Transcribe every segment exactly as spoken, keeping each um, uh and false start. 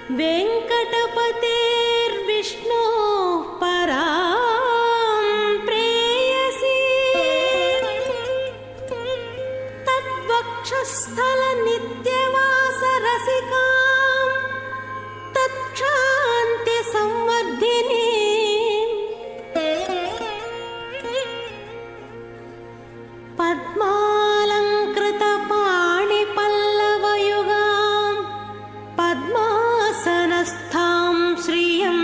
वेंकटपतेर्विष्णु परां प्रेयसी तद्वक्षस्थल नित्यवासरसिकां तत्क्षान्ति संवर्धिनी पद्मालंकृत पाणिपल्लवयुगां पद्मासनस्थां श्रियं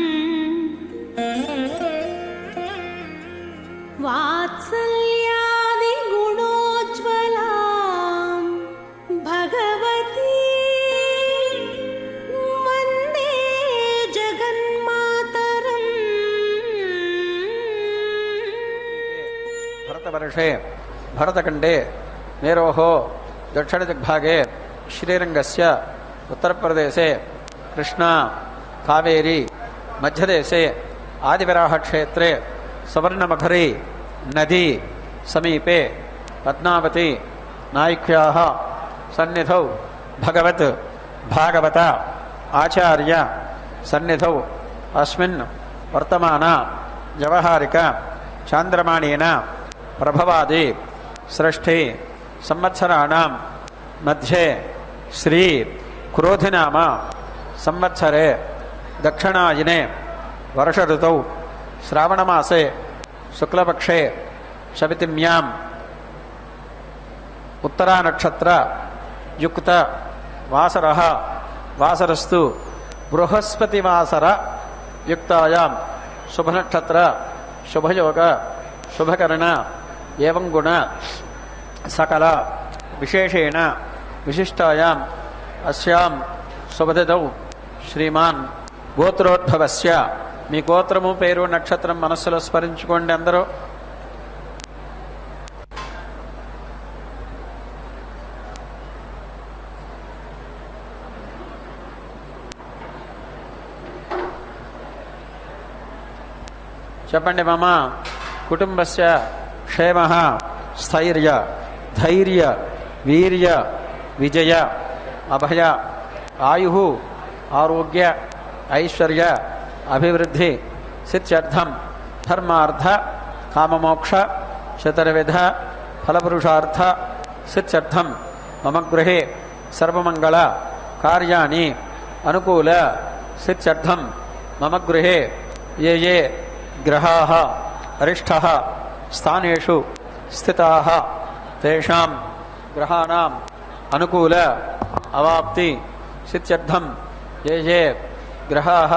वात्सल्यादि गुणोज्ज्वलां भगवती वन्दे जगन्मातरम्। भरतवर्षे भरतखंडे मेरोः दक्षिणदिग्भागे श्रीरंगस्य उत्तरप्रदेशे कृष्णा कावेरी मध्यदेशे आदिवराहक्षेत्रे सुवर्णमखरी नदी समीपे पद्मावती नायिक्याः सन्निधौ भगवत् भागवत आचार्य सन्निधौ अस्मिन् वर्तमान व्यवहारिक चांद्रमाणेन प्रभवादि सृष्टि संवत्सराणां मध्ये श्री क्रोधिनाम संवत्सरे दक्षिणायने वर्ष ऋतौ श्रावणमासे शुक्लपक्षे शबितिम्याम् उत्तरानक्षत्र युक्त वासरः वासरस्तु बृहस्पतिवासर युक्तायां शुभनक्षत्र शुभयोग शुभकरण एवं गुण सकल विशेषेण विशिष्टायाम् अस्यां शुभतिथौ श्रीमान् గోత్రోద్భవస్య మీ గోత్రము పేరు నక్షత్రం మనస్సులో స్మరించుకోండి అందరూ. చెప్పండి. మమ కుటుంబస్య క్షేమః స్థైర్య ధైర్య వీర్య విజయ అభయ ఆయుః ఆరోగ్య ऐश्वर्य अभिवृद्धि सिद्ध्यर्थम धर्मार्थ काममोक्ष चतुर्विध फलपुरुषार्थ सिद्ध्यर्थम मम गृहे सर्वमंगल कार्याणि अनुकूल सिद्ध्यर्थम मम गृहे ये ये ग्रहाः अरिष्टः स्थानेषु स्थिताः तेषां ग्रहाणां अनुकूल अवाप्ति सिद्ध्यर्थम ये ये ग्रहाः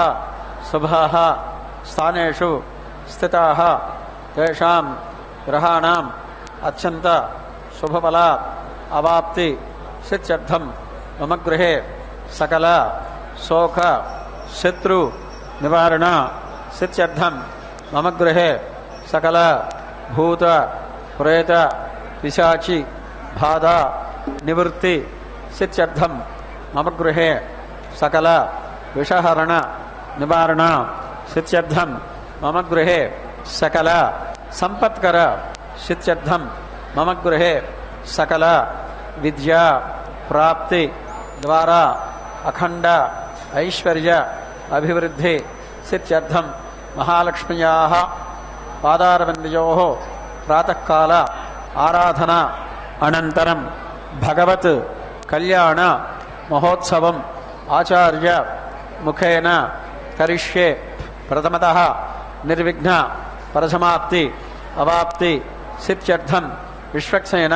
शुभाः स्थानेषु स्थिताः तेषां ग्रहाणाम् अत्यन्त शुभफल अवाप्ति सिद्ध्यर्थं मम गृहे सकल शोक शत्रु निवारण सिद्ध्यर्थं मम गृहे सकल भूत प्रेत पिशाचि बाधा निवृत्ति सिद्ध्यर्थं मम गृहे सकल विषहरण निवारण सिद्ध्यर्थम मम गृहे सकल संपत्कर सिद्ध्यर्थम मम गृहे सकल विद्या प्राप्ति द्वारा अखंड ऐश्वर्य अभिवृद्धि सिद्ध्यर्थम महालक्ष्म्याः पादारविन्दयोः प्रातःकाल आराधना अनन्तरं भगवत् कल्याण महोत्सवम् आचार्य मुखेन करिष्ये प्रथमतः निर्विघ्न परसमाप्ति अवाप्ति सिद्ध्यर्थं विश्वक्सेन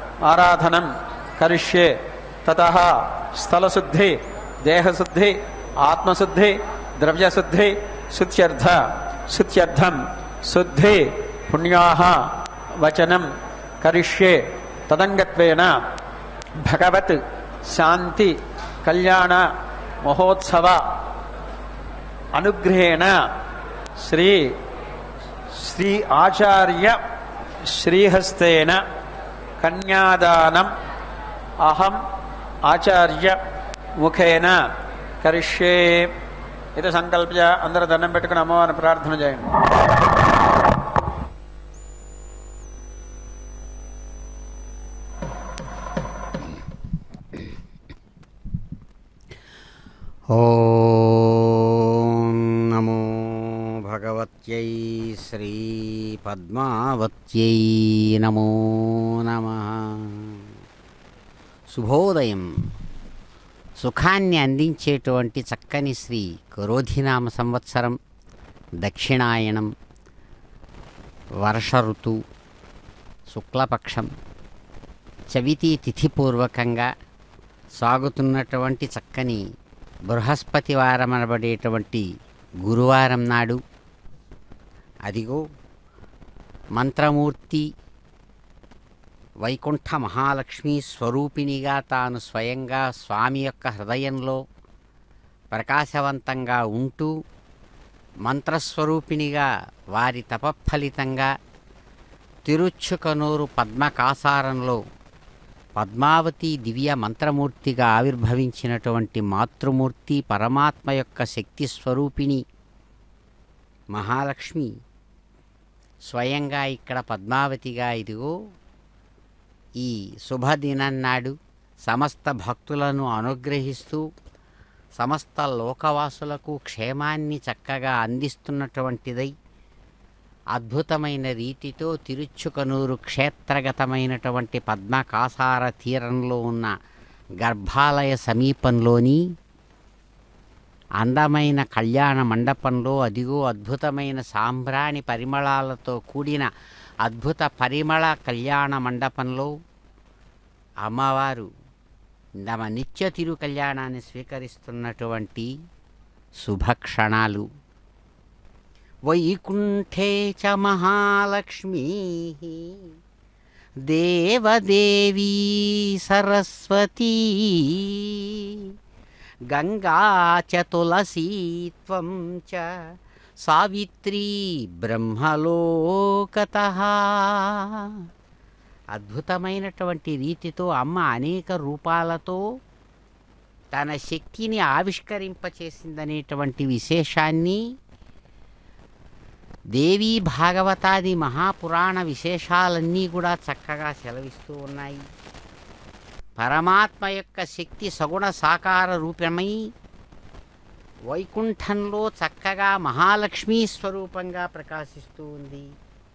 आराधनं करिष्ये ततः स्थलशुद्धि देहशुद्धि आत्मशुद्धि द्रव्यशुद्धि शुद्ध्यर्थ शुद्ध्यर्थं शुद्धि पुण्याः वचनं करिष्ये तदंगत्वेन भगवत् शांति कल्याण महोत्सव अनुग्रहेण श्री श्री आचार्य श्रीहस्तेन कन्यादानम् अहम आचार्य मुखेन करिष्ये इति संकल्प्य अंदर दन्नं पेट्टुकोनि अम्मवारिनि प्रार्थना चेयंడి. ఓం నమో భగవత్యై శ్రీ పద్మావత్యై నమో నమః. శుభోదయం. సుఖాన్ని అందించేటువంటి చక్కని శ్రీ క్రోధినామ సంవత్సరం, దక్షిణాయనం, వర్ష ఋతు, శుక్లపక్షం, చవితి తిథిపూర్వకంగా సాగుతున్నటువంటి చక్కని బృహస్పతి వారం అనబడేటువంటి గురువారం నాడు అదిగో మంత్రమూర్తి వైకుంఠ మహాలక్ష్మి స్వరూపిణిగా తాను స్వయంగా స్వామి యొక్క హృదయంలో ప్రకాశవంతంగా ఉంటూ మంత్రస్వరూపిణిగా వారి తపఫలితంగా తిరుచ్చుకనూరు పద్మకాసారంలో పద్మావతి దివ్య మంత్రమూర్తిగా ఆవిర్భవించినటువంటి మాతృమూర్తి పరమాత్మ యొక్క శక్తి స్వరూపిణి మహాలక్ష్మి స్వయంగా ఇక్కడ పద్మావతిగా ఇదిగో ఈ శుభదినన్నాడు సమస్త భక్తులను అనుగ్రహిస్తూ సమస్త లోకవాసులకు క్షేమాన్ని చక్కగా అందిస్తున్నటువంటిదై అద్భుతమైన రీతితో తిరుచ్చుకనూరు క్షేత్రగతమైనటువంటి పద్మకాసార తీరంలో ఉన్న గర్భాలయ సమీపంలోని అందమైన కళ్యాణ మండపంలో అదిగో అద్భుతమైన సాంబ్రాణి పరిమళాలతో కూడిన అద్భుత పరిమళ కళ్యాణ మండపంలో అమ్మవారు తమ నిత్య తిరు కళ్యాణాన్ని స్వీకరిస్తున్నటువంటి శుభక్షణాలు. వైకుంఠే చ మహాలక్ష్మీ దేవదేవీ సరస్వతీ గంగా చ తులసీ త్వం చ సావిత్రీ బ్రహ్మలోకతః. అద్భుతమైనటువంటి రీతితో అమ్మ అనేక రూపాలతో తన శక్తిని ఆవిష్కరింపచేసిందనేటువంటి విశేషాన్ని దేవీ భాగవతాది మహాపురాణ విశేషాలన్నీ కూడా చక్కగా సెలవిస్తూ ఉన్నాయి. పరమాత్మ యొక్క శక్తి సగుణ సాకార రూపమై వైకుంఠంలో చక్కగా మహాలక్ష్మీ స్వరూపంగా ప్రకాశిస్తూ ఉంది.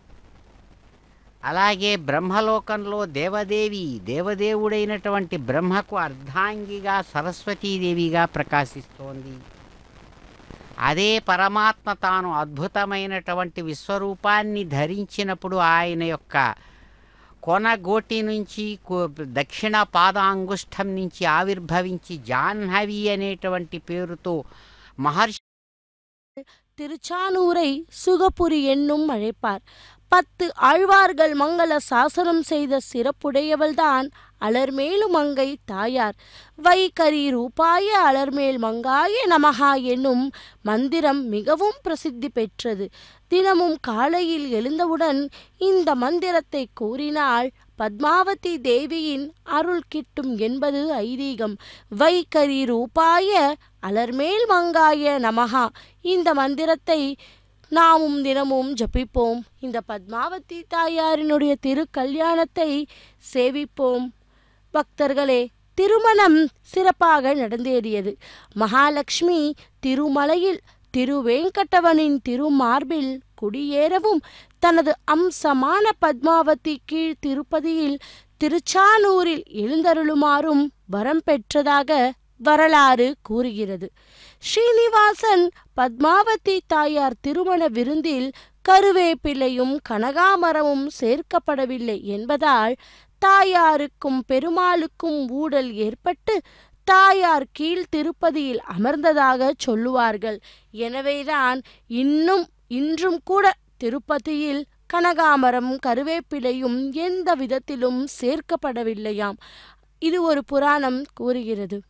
అలాగే బ్రహ్మలోకంలో దేవదేవి దేవదేవుడైనటువంటి బ్రహ్మకు అర్ధాంగిగా సరస్వతీదేవిగా ప్రకాశిస్తోంది. అదే పరమాత్మ తాను అద్భుతమైనటువంటి విశ్వరూపాన్ని ధరించినప్పుడు ఆయన యొక్క కొనగోటి నుంచి దక్షిణ పాదాంగుష్టం నుంచి ఆవిర్భవించి జాహ్నవి అనేటువంటి పేరుతో మహర్షి திருச்சானூரை சுகபுரி என்னும் அழைப்பார். பத்து ஆழ்வார்கள் மங்கள சாசனம் செய்த சிறப்புடையவள்தான் அலர்மேலு மங்கை தாயார். வைகரி ரூபாய அலர்மேல் மங்காய நமஹா என்னும் மந்திரம் மிகவும் பிரசித்தி பெற்றது. தினமும் காலையில் எழுந்தவுடன் இந்த மந்திரத்தை கூறினால் பத்மாவதி தேவியின் அருள் கிட்டும் என்பது ஐதீகம். வைகரி ரூபாய அலர்மேல் மங்காய நமஹா இந்த மந்திரத்தை நாமும் தினமும் ஜபிப்போம். இந்த பத்மாவதி தாயாரினுடைய திரு கல்யாணத்தை சேவிப்போம். பக்தர்களே, திருமணம் சிறப்பாக நடந்தேறியது. மகாலட்சுமி திருமலையில் திருவேங்கடவனின் திருமார்பில் குடியேறவும் தனது அம்சமான பத்மாவதி கீழ் திருப்பதியில் திருச்சானூரில் எழுந்தருளுமாறும் வரம் பெற்றதாக வரலாறு கூறுகிறது. ஸ்ரீனிவாசன் பத்மாவதி தாயார் திருமண விருந்தில் கருவேப்பிலையும் கனகாமரமும் சேர்க்கப்படவில்லை என்பதால் தாயாருக்கும் பெருமாளுக்கும் ஊடல் ஏற்பட்டு தாயார் கீழ் திருப்பதியில் அமர்ந்ததாக சொல்லுவார்கள். எனவேதான் இன்னும் இன்றும் கூட திருப்பதியில் கனகாமரம் கருவேப்பிலையும் எந்த விதத்திலும் சேர்க்கப்படவில்லையாம். இது ஒரு புராணம் கூறுகிறது.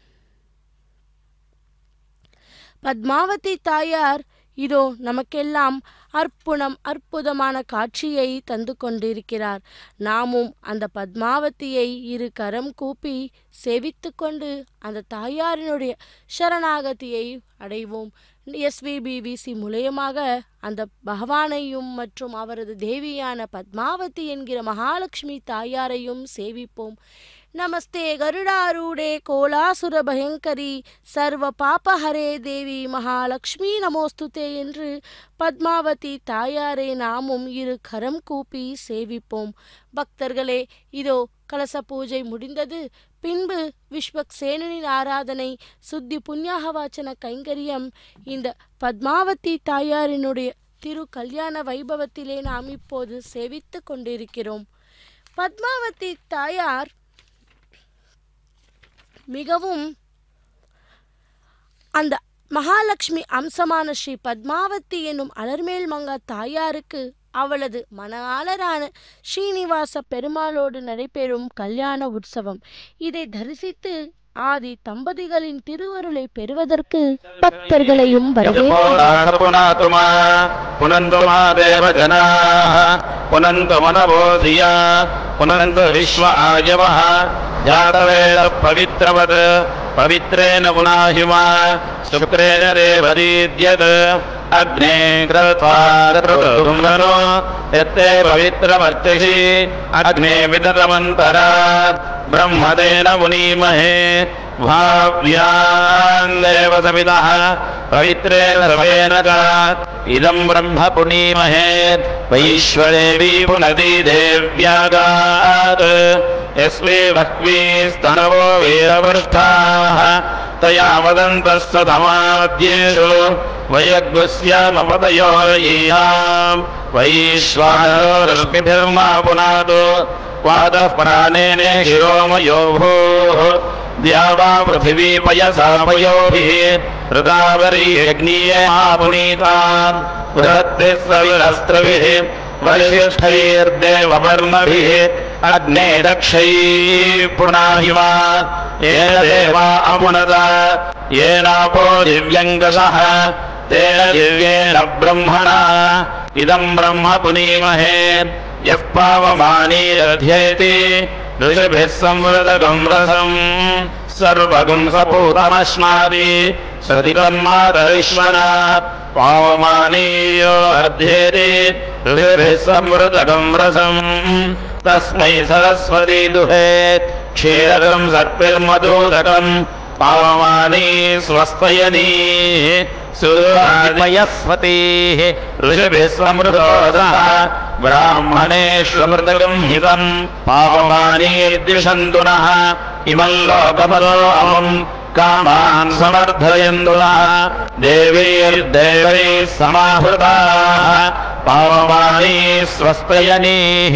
பத்மாவதி தாயார் இதோ நமக்கெல்லாம் அற்புதம் அற்புதமான காட்சியை தந்து கொண்டிருக்கிறார். நாமும் அந்த பத்மாவதியை இரு கரம் கூப்பி சேவித்து கொண்டு அந்த தாயாரினுடைய சரணாகதியை அடைவோம். எஸ்விபிவிசி மூலயமாக அந்த பகவானையும் மற்றும் அவரது தேவியான பத்மாவதி என்கிற மகாலட்சுமி தாயாரையும் சேவிப்போம். நமஸ்தே கருடாரூடே கோலாசுர பயங்கரி சர்வ பாபஹரே தேவி மகாலட்சுமி நமோஸ்துதே என்று பத்மாவதி தாயாரை நாமும் இரு கரம் கூப்பி சேவிப்போம். பக்தர்களே, இதோ கலச பூஜை முடிந்தது. பின்பு விஸ்வக்சேனனின் ஆராதனை, சுத்தி புண்ணியாகவாச்சன கைங்கரியம், இந்த பத்மாவதி தாயாரினுடைய திரு கல்யாண வைபவத்திலே நாம் இப்போது சேவித்து கொண்டிருக்கிறோம். பத்மாவதி தாயார் மிகவும் அந்த மகாலட்சுமி அம்சமான ஸ்ரீ பத்மாவதி என்னும் அலர்மேல் மங்கா தாயாருக்கு அவளது மணாளரான ஸ்ரீனிவாச பெருமாளோடு நடைபெறும் கல்யாண உற்சவம். இதை தரிசித்து ஆதி தம்பதிகளின் திருவருளை பெறுவதற்கு பக்தர்களையும் पवित्रेण पुनाहिमा शुक्रेण रेवदीद्यत् अग्ने कृत्वादृतुम्नो यत्ते पवित्रमर्तिषि अग्ने विदतमन्तरा ब्रह्मदेन मुनीमहे भाव्यान् देवसविदः पवित्रेण सर्वेण च इदं ब्रह्म पुनीमहे वैश्वदेवी पुनदी देव्यागात् यस्मै बह्वी स्तनवो वीरवृष्ठाः तया वदन्तस्य तमाद्येषु वयग्स्यामपदयो येहां वैश्वानरो रश्मिभिर्मा पुनादो वादः प्राणेन शिरोमयो भूः द्यावा पृथिवी पयसा पयोभिः ऋतावरीयज्ञीये पुनीतान् बृहत्ते सविरस्त्रभिः वरिष्ठैर्देववर्मभिः अग्ने दक्षैः पुनाहिमा येन देवा अमुनता येनापो दिव्यङ्गसः तेन दिव्येन ब्रह्मणा इदं ब्रह्म पुनीमहे यः पावमानीरध्येति ऋषिभिः संवृतगं रसम् सर्वगुं सपूतमश्नादि सतिकर्मातरिश्वना पावमानीयो अध्येति ऋषिभिः संवृतगं रसम् तस्मै सरस्वती दुहे क्षीरकं सर्पिर्मधुदकम् पावमानी स्वस्तयनी सुमयस्वतीः ऋषिभिः समृतोदः ब्राह्मणेष्वमृतकं हितं पावमानी द्विषन्तु नः इमं लोकपरोऽहं कामान् समर्थयन्तु नः देवैर्देवैः समाहृताः पावमानी स्वस्तयनीः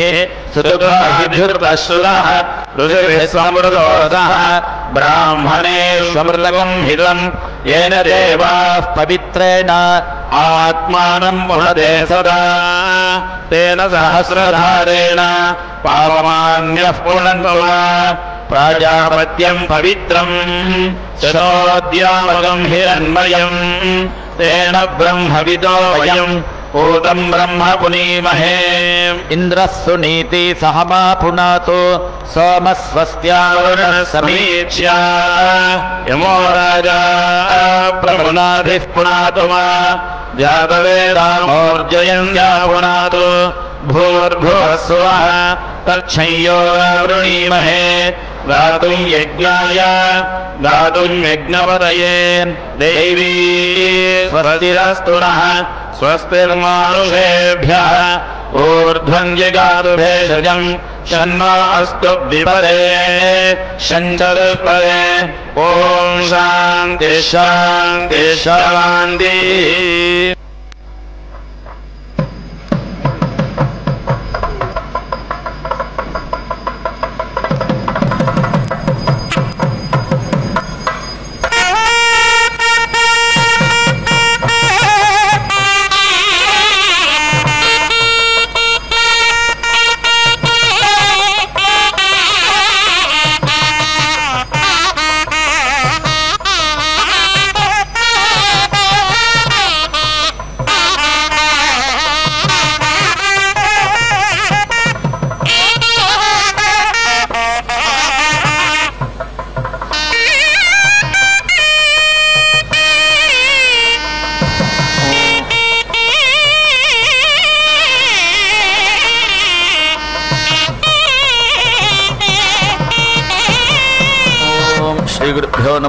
श्रुतः ऋषिभिः समृतोदः ब्राह्मणेष्वमृतकं हितं येन देवाः पवित्रेण आत्मानं मुहते सदा तेन सहस्रधारेण पावमान्यः पुनन्तो प्राजापत्यं पवित्रं शतोद्यामकं हिरण्मयं तेन ब्रह्मविदो वयं ऊतं ब्रह्म पुनीमहे इन्द्रः सुनीति सहमा पुनातो सोमस्वस्त्यावरुणः समीक्ष्य यमो राजा प्रमुनाभिः पुनातु मा जातवेदामोर्जयन्या पुनातु भूर्भुवः स्वः तच्छंयो वृणीमहे गातुं यज्ञाय गातुं यज्ञपतये देवी स्वस्तिरस्तु नः स्वस्तिर्मानुषेभ्यः ऊर्ध्वं जगातु भेषजं शन्नो अस्तु विपरे शञ्चतुष्पदे ॐ शान्ति शान्ति शान्तिः।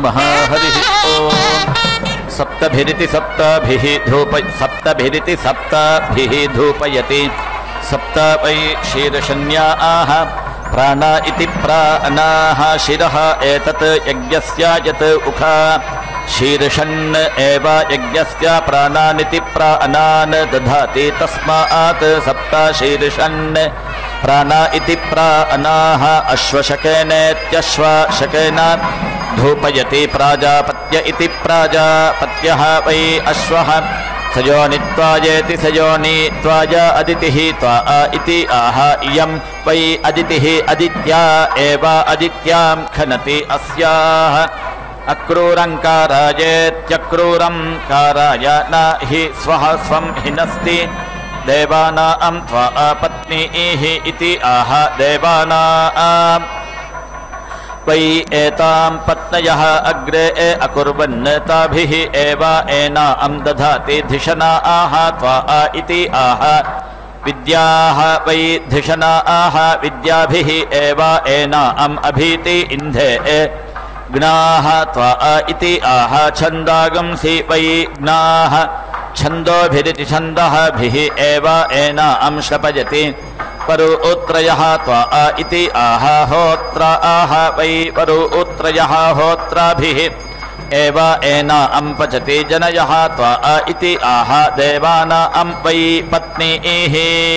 नमः हरिः ओम् सप्तभिरिति सप्तभिः धूप सप्तभिरिति सप्तभिः धूपयति सप्त वै शीर्षण्याः प्राण इति प्राणाः शिरः एतत् यज्ञस्य यत् उखा शीर्षन् एव यज्ञस्य प्राणानिति प्राणान् दधाति तस्मात् सप्त शीर्षन् प्राण इति प्राणाः अश्वशकेनेत्यश्वशकेन धूपयति प्राजापत्य इति प्राजापत्यः वै अश्वः सयोनित्वायेति सयोनित्वाय अदितिः त्वा इति आह इयं वै अदितिः अदित्या एव अदित्यां खनति अस्याः अक्रूरं कारयेत्यक्रूरं कारय न हि स्वः स्वं हिनस्ति देवानां त्वा पत्नीः इति आह देवानां वै एतां पत्नयः अग्रे अकुर्वन् ताभिः एव एनां दधाति धिषणा आह त्वा इति आह विद्याः वै धिषणा आह विद्याभिः एव एनाम् अभीति इन्धे ज्ञाः त्वा इति आह छन्दागंसि वै ज्ञाः छन्दोभिरिति छन्दःभिः एव एनां श्लपयति परुत्रयः त्वा इति आह होत्र आह वै परुत्रयः होत्राभिः एव एनां पचति जनयः त्वा इति आह देवानां वै पत्नीः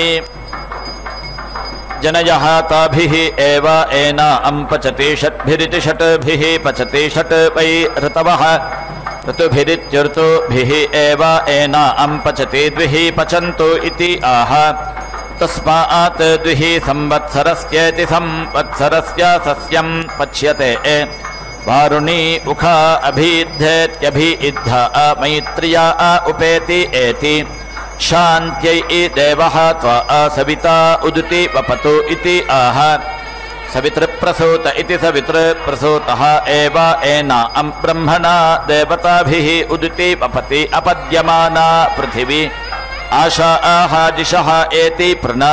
जनयः ताभिः एव एनां पचति षट्भिरिति षट्भिः पचति षट् वै ऋतवः ऋतुभिरित्यर्तुभिः एव एनां पचति द्विः पचन्तु इति आह तस्मात् द्विः संवत्सरस्येति संवत्सरस्य सस्यं पच्यते वारुणी उखा अभीध्येत्यभिद्धा मैत्र्या उपेति एति शान्त्यै देवः त्वा सविता उदुति वपतु इति आह सवितृप्रसूत इति सवितृप्रसूतः एव एनां ब्रह्मणा देवताभिः उदुति वपति अपद्यमाना पृथिवी आशा आह दिशः एति प्रणा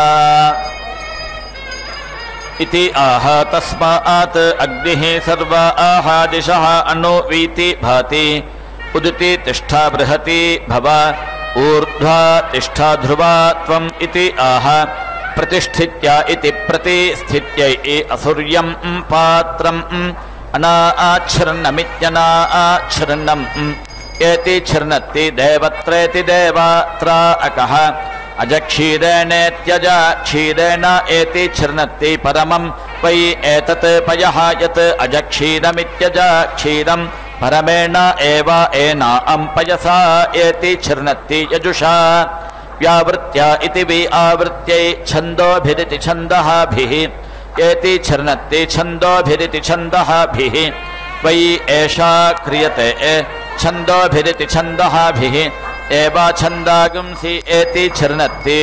इति आह तस्मात् अग्निः सर्व आह दिशः अनुवीति भाति उदुति तिष्ठा बृहति भव ऊर्ध्वा तिष्ठा ध्रुवा त्वम् इति आह प्रतिष्ठित्या इति प्रतिस्थित्यै असुर्यं पात्रम् अनाच्छृन्नमित्यना आच्छृन्नम् एति छृणत्ति देवत्रेति देवात्रा अकः अजक्षीरेणेत्यजा क्षीरेण एति छृणत्ति परमं वै एतत् पयः यत् अजक्षीरमित्यजा क्षीरं परमेण एव एनां पयसा एति छृणत्ति यजुषा व्यावृत्या इति वि आवृत्यै छन्दोभिरिति छन्दःभिः एति छृणत्ति छन्दोभिरिति छन्दःभिः वै एषा क्रियते छन्दोभिरिति छन्दःभिः एव छन्दागुंसि एति छृणत्ति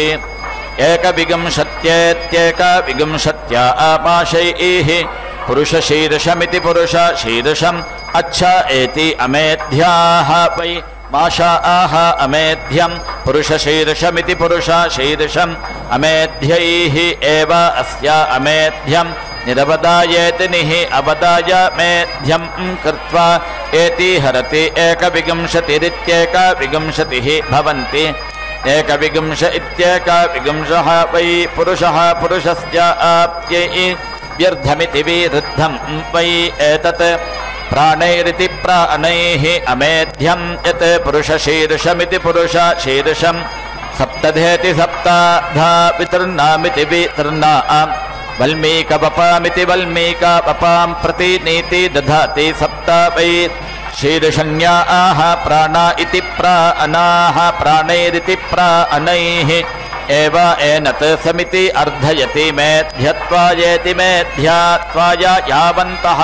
एकविंशत्येत्येकविंशत्या आपाशैः पुरुषशीर्षमिति पुरुषशीर्षम् अच्छ एति अमेध्याः वै माशा आह अमेध्यं पुरुषशीर्षमिति पुरुषशीर्षम् अमेध्यैः एव अस्य अमेध्यं निरवदायेति निः अवदाय मेध्यं कृत्वा एति हरति एकविंशतिरित्येकविंशतिः भवन्ति एकविंश इत्येकविंशः वै पुरुषः पुरुषस्य आप्त्यै व्यर्थमिति विरुद्धं वै एतत् प्राणैरिति प्राणैः अमेध्यं यत् पुरुषशीर्षमिति पुरुषशीर्षं सप्तधेति सप्ताधा वितृर्णामिति वितृर्णाम् वल्मीकवपामिति वल्मीकवपां प्रति नीति दधाति सप्त वै शीर्षण्या आह प्राणा इति प्राणाः प्राणैरिति प्राणैः एव एनत् समिति अर्धयति मेध्यत्वायेति मेध्यात्वाय यावन्तः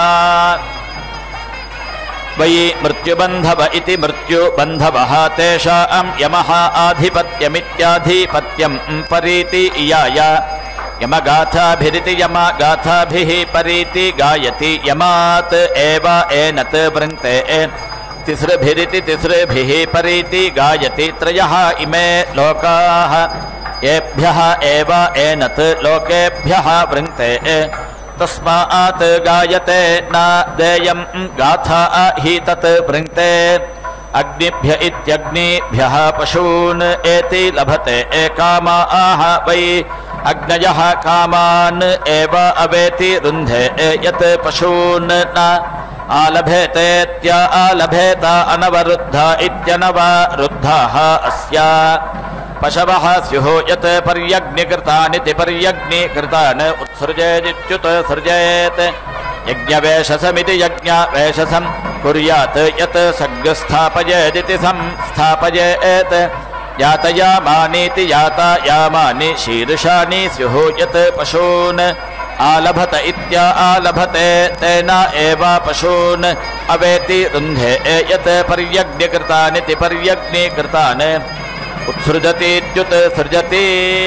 वै मृत्युबन्धव इति मृत्युबन्धवः तेषां यमः आधिपत्यमित्याधिपत्यं परीति इयाय यमगाथाभिरिति यमगाथाभिः परीति गायति यमात् एव एनत् वृन्ते तिसृभिरिति तिसृभिः परीति गायति त्रयः इमे लोकाः येभ्यः एव एनत् लोकेभ्यः वृन्ते तस्मात् गायते न देयं गाथा हि तत् वृङ्क्ते अग्निभ्य इत्यग्निभ्यः पशून् एति लभते एकामाः वै अग्नयः कामान् एव अवेति रुन्धे यत् पशून् न आलभेतेत्य आलभेत अनवरुद्ध इत्यनवरुद्धाः अस्या पशवः स्युः यत् पर्यग्निकृतानिति पर्यग्निकृतान् उत्सृजेदित्युत सृजेत् यज्ञवेषसमिति यज्ञवेषसं कुर्यात् यत् सग्स्थापयेदिति संस्थापयेत् यातयामानीति यातायामानि शीर्षाणि स्युः यत् पशून् आलभत इत्या आलभते तेन एव पशून् अवेति रुन्धे यत् पर्यग्निकृतानिति पर्यग्निकृतान् उत्सृजतीत्युत सृजति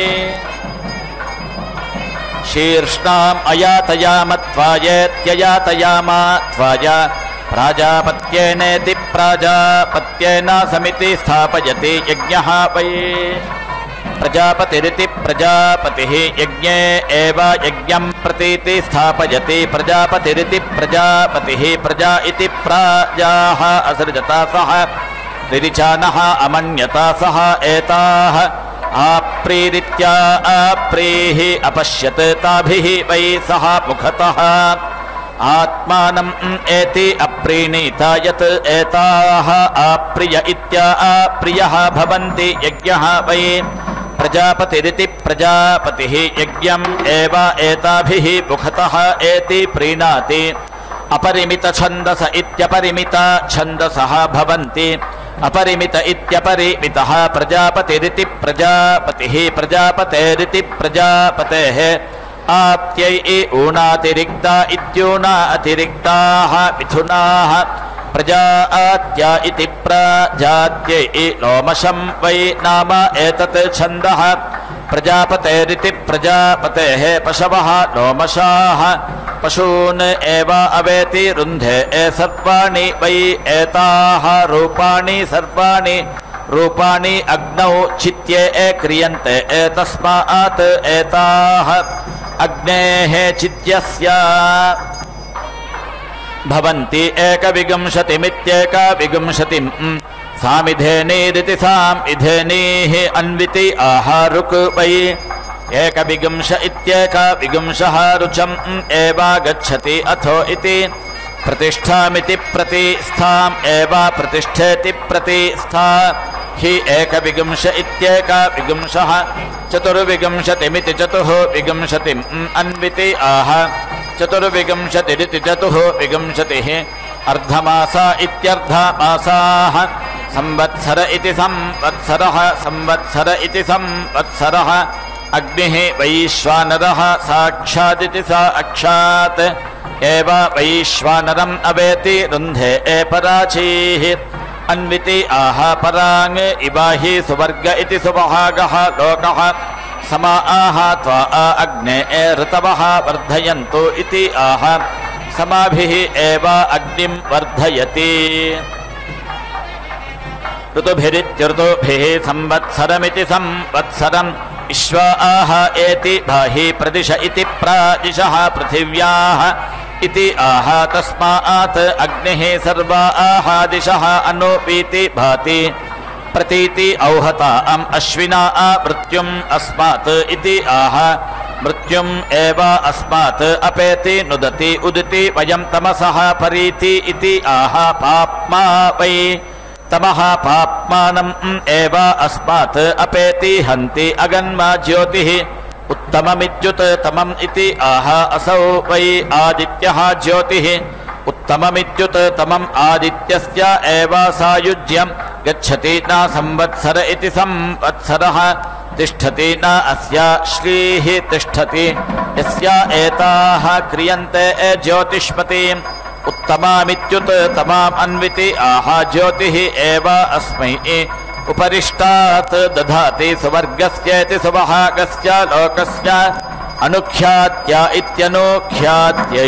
शीर्ष्णाम् अयातयामत्वायेत्ययातयामात्वाय प्राजापत्येनेति प्राजापत्येन समिति स्थापयति यज्ञः वै प्रजापतिरिति प्रजापतिः यज्ञे एव यज्ञं प्रतीति स्थापयति प्रजापतिरिति प्रजापतिः प्रजा इति प्राजाः असृजता सह रिरिचानः अमन्यता सह एताः आप्रीरित्या आप्रीः अपश्यत् ताभिः वै सह मुखतः आत्मानम् एति अप्रीणीता यत् एताः आप्रिय इत्या आप्रियः भवन्ति यज्ञः वै प्रजापतिरिति प्रजापतिः यज्ञम् एव एताभिः मुखतः एति प्रीणाति अपरिमित छन्दस इत्यपरिमित छन्दसः भवन्ति अपरिमित इत्यपरिमितः प्रजापतिरिति प्रजापतिः प्रजापतेरिति प्रजापतेः आप्त्यै ऊनातिरिक्ता इत्यूना अतिरिक्ताः मिथुनाः प्रजात्या इति प्रजात्यै लोमशं वै नाम एतत् छन्दः प्रजापतेरिति प्रजापतेः पशवः लोमशाः पशून् एव अवेति रुन्धे ए सर्वाणि वै एताः रूपाणि सर्वाणि रूपाणि अग्नौ चित्ये ए क्रियन्ते एतस्मात् एताः अग्नेः चित्यस्य भवन्ति एकविंशतिमित्येकविंशतिम् सामिधेनीरिति सामिधेनीः अन्विति आहारुक् वै एकविंश इत्येकविंशः रुचम् एव गच्छति अथो इति प्रतिष्ठामिति प्रतिष्ठाम् एव प्रतिष्ठेति प्रतिष्ठा हि एकविंश इत्येकविंशः चतुर्विंशतिमिति चतुः विंशतिम् अन्विति आह चतुर्विंशतिरिति चतुः विंशतिः अर्धमासा इत्यर्धमासाः संवत्सर इति संवत्सरः संवत्सर इति संवत्सरः अग्निः वैश्वानरः साक्षादिति साक्षात् एव वैश्वानरम् अवेति रुन्धे एपराचीः अन्विति आह पराङ् इवाहि सुवर्ग इति सुवहागः लोकः समा आह त्वा अग्ने ऋतवः वर्धयन्तु इति आह समाभिः एव अग्निं वर्धयति ऋतुभिरित्यऋतुभिः संवत्सरमिति संवत्सरम् विश्वा आह एति भाहि प्रदिश इति प्रादिशः पृथिव्याः इति आह तस्मात् अग्निः सर्वा आह दिशः अनुपीति भाति प्रतीति औहता अम् अश्विना मृत्युम् अस्मात् इति आह मृत्युम् एव अस्मात् अपेति नुदति उदिति वयं तमसः परीति इति आह पाप्मा वै तमः पाप्मानम् एव अस्मात् अपेति हन्ति अगन्मा ज्योतिः उत्तममित्युत तमम् इति आह असौ वै आदित्यः ज्योतिः उत्तममित्युत तमम् आदित्यस्य एव सायुज्यं गच्छति न संवत्सर इति संवत्सरः तिष्ठति न अस्य श्रीः तिष्ठति यस्य एताः क्रियन्ते ज्योतिष्मति उत्तमामित्युत तमाम् अन्विति आह ज्योतिः एव अस्मै उपरिष्टात् दधाति सुवर्गस्येति सुवहागस्य लोकस्य अनुख्यात्या इत्यनुख्यात्यै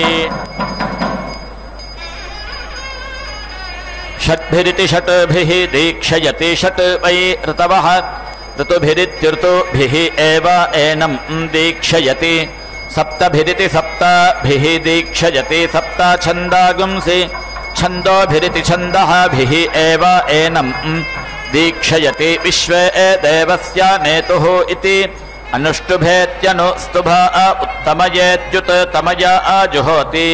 षट्भिरिति षट्भिः दीक्षयति षट् वै ऋतवः ऋतुभिरित्यऋतुभिः एव एनं दीक्षयति सप्तभिरिति सप्ताभिः दीक्षयति सप्ता छन्दागुंसि छन्दोभिरिति छन्दःभिः एव एनम् दीक्षयति विश्वे देवस्य नेतुः इति अनुष्टुभेत्यनुस्तुभा उत्तमयेत्युत तमया जुहोति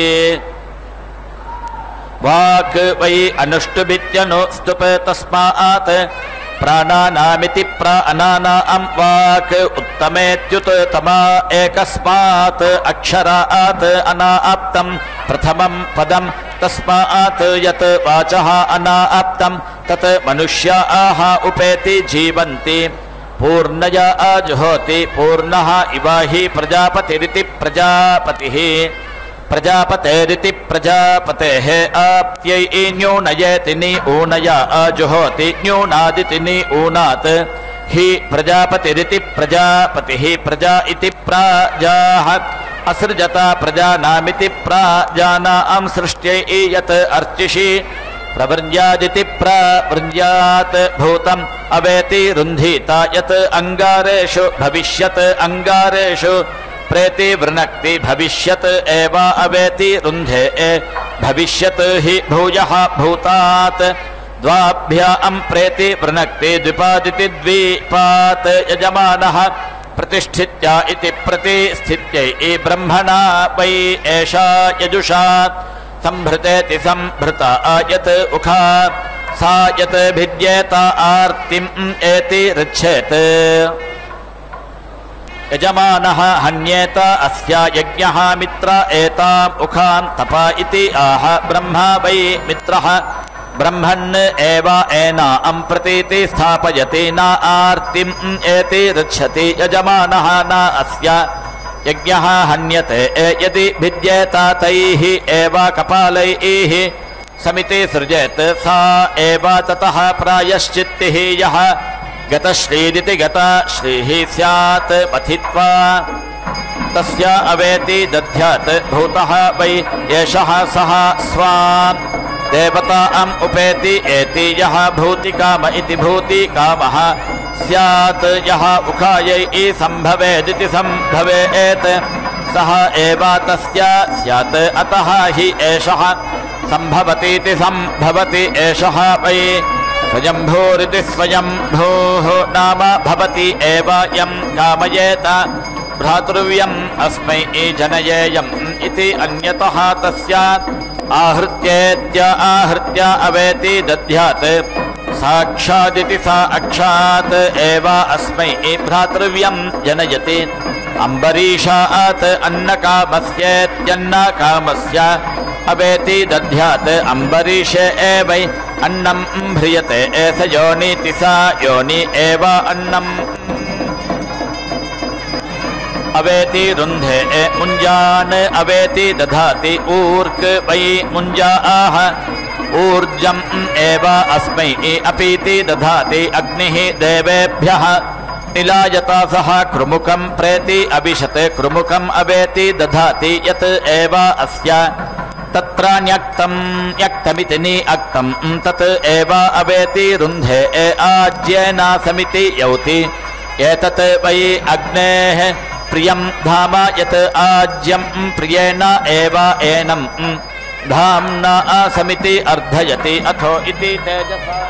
वाक् वै अनुष्टुभित्यनुस्तुप तस्मात् प्राणानामिति प्राणानां वाक् उत्तमेत्युत तमा एकस्मात् अक्षरात् अनाप्तं प्रथमं पदं तस्मात् यत् वाचः अनाप्तं तत् मनुष्याः उपेति जीवन्ति पूर्णया आजुहोति पूर्णः इव हि प्रजापतिरिति प्रजापतिः प्रजापतेरिति प्रजापतेः आप्त्यै न्यूनयेति नि ऊनया आजुहोति न्यूनादिति नि ऊनात् हि प्रजापतिरिति प्रजापतिः प्रजा इति प्राजाः असृजता प्रजानामिति प्राजानां सृष्ट्यै यत् अर्चिषि प्रवृञ्जादिति प्रवृञ्जात् भूतम् अवेति रुन्धीता यत् अंगारेषु भविष्यत् अंगारेषु प्रेति वृणक्ति भविष्यत् एव अवेति रुन्धे भविष्यत् हि भूयः भूतात् द्वाभ्यां प्रेति वृणक्ति द्विपादिति द्विपात् यजमानः प्रतिष्ठित्या इति प्रतिष्ठित्यै ब्रह्मणा वै एषा यजुषा संभृतेति संभृता यत् उखा सा यत् भिद्येत आर्तिम् एति ऋच्छेत् यजमानः हन्येत अस्या यज्ञः मित्र एताम् उखां तपा इति आह ब्रह्मा वै मित्रः ब्रह्मन् एव एनां प्रतीति स्थापयति न आर्तिम् एति ऋच्छति यजमानः न अस्य यज्ञः हन्यते यदि भिद्येत तैः एव कपालैः समिति सृजेत् सा एव ततः प्रायश्चित्तिः यः गतश्रीरिति गतश्रीः स्यात् पथित्वा तस्य अवेति दध्यात् भूतः वै एषः सः स्वान् देवताम् उपेति एति यः भूतिकाम इति भूतिकामः स्यात् यः उखायै सम्भवेदिति सम्भवेत् सः एव तस्य स्यात् अतः हि एषः सम्भवतीति सम्भवति एषः वै स्वयंभूरिति स्वयंभूः नाम भवति एव यं कामयेत भ्रातृव्यम् अस्मै जनयेयम् इति अन्यतः तस्य आहृत्येत्य आहृत्य अवेति दध्यात् साक्षादिति सा अक्षात् एव अस्मै भ्रातृव्यम् जनयति अम्बरीषात् अन्नकामस्येत्यन्नकामस्य अवेति दध्यात् अम्बरीषे एवै अन्नं भ्रियते एष योनिति सा योनि एव अन्नम् अवेति रुन्धे मुञ्जान् अवेति दधाति ऊर्क वै मुञ्जा आह ऊर्जम् एव अस्मै अपीति दधाति अग्निः देवेभ्यः निलायता सह कृमुकं प्रेति अभिशत् कृमुकम् अवेति दधाति यत् एव अस्य तत्र न्यक्तं न्यक्तमिति निअक्तं तत् एव अवेति रुन्धे आज्येन समिति यौति एतत् वै अग्नेः प्रियं धाम यत् आज्यं प्रियेण एव एनं धाम्ना समिति अर्धयति अथो इति तेजसा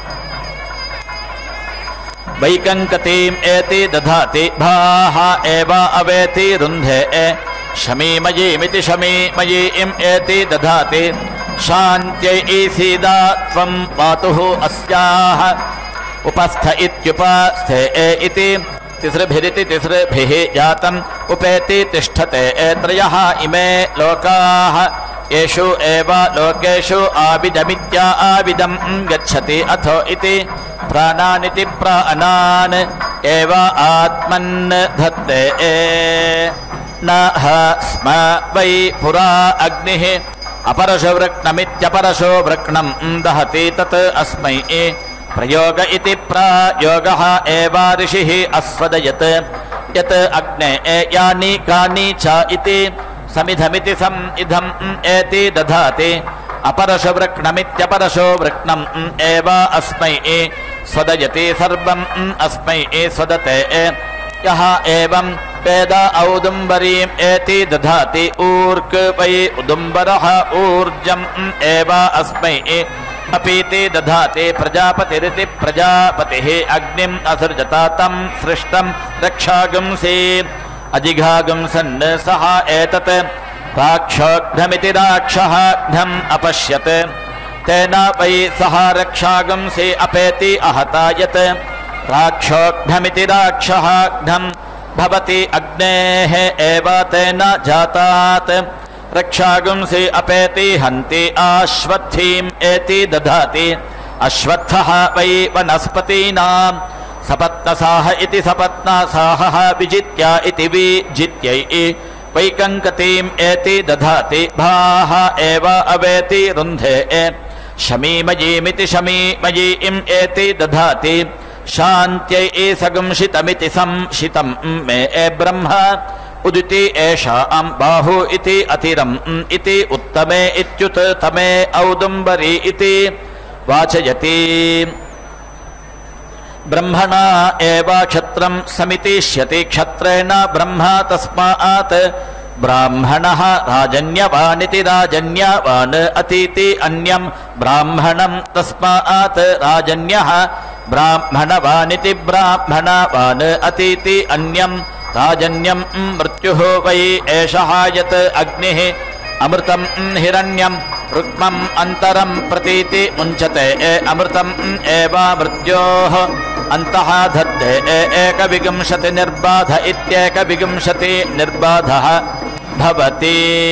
वैकङ्कतीम् एति दधाति भाः एव अवेति रुन्धे शमीमयीमिति शमीमयीम् एति दधाति शान्त्यै ईसीदा त्वं पातुः अस्याः उपस्थ इत्युपस्थे इति तिसृभिरिति तिसृभिः जातम् उपेति तिष्ठते त्रयः इमे लोकाः येषु एव लोकेषु आविदमित्या आविदं गच्छति अथो इति प्राणानिति प्राणान् एव आत्मन् धत्ते न स्म वै पुरा अग्निः अपरशो वृक्णमित्यपरशो वृक्णं दहति तत् अस्मै प्रयोग इति प्रयोगः एव ऋषिः अस्वदयत् यत् अग्ने यानि कानि च इति समिधमिति समिधम् एति दधाति अपरशो वृक्णमित्यपरशो वृक्णम् एव अस्मै स्वदयति सर्वम् अस्मै स्वदते यः एवं वेद औदुम्बरीम् एति दधाति ऊर्क वै उदुम्बरः ऊर्जम् एव अस्मै अपीति दधाति प्रजापतिरिति प्रजापतिः अग्निम् असृजता तं सृष्टं रक्षागुंसि अजिघागुंसन् सः एतत् राक्षोघ्नमिति राक्षः घ्नम् अपश्यत् तेन वै सः रक्षागुंसि अपेति अहता यत् राक्षोघ्नमिति राक्षः घ्नम् भवति अग्नेः एव तेन जातात् रक्षागुंसि अपेति हन्ति आश्वत्थीम् एति दधाति अश्वत्थः वै वनस्पतीनां सपत्नसाः इति सपत्नासाहः विजित्या इति विजित्यै वैकङ्कतीम् एति दधाति भाः एव अवेति रुन्धे शमीमयीमिति शमीमयीम् एति दधाति शान्त्यै सगुंशितमिति संशितं मे ब्रह्म उदिति एषां बाहु इति अतिरम् इति उत्तमे इत्युत तमे औदुम्बरी इति वाचयति ब्रह्मणा एव क्षत्रं समितिष्यति क्षत्रेण ब्रह्म तस्मात् ब्राह्मणः राजन्यवानिति राजन्यवान् अतीति अन्यं ब्राह्मणं तस्मात् राजन्यः ब्राह्मणवानिति ब्राह्मणवान् अतीति अन्यं राजन्यं मृत्युः वै एषः यत् अग्निः अमृतं हिरण्यं रुक्मम् अन्तरं प्रतीति मुञ्चते अमृतम् एव मृत्योः अन्तः धत्ते एकविंशति निर्बाध इत्येकविंशति निर्बाधः भवति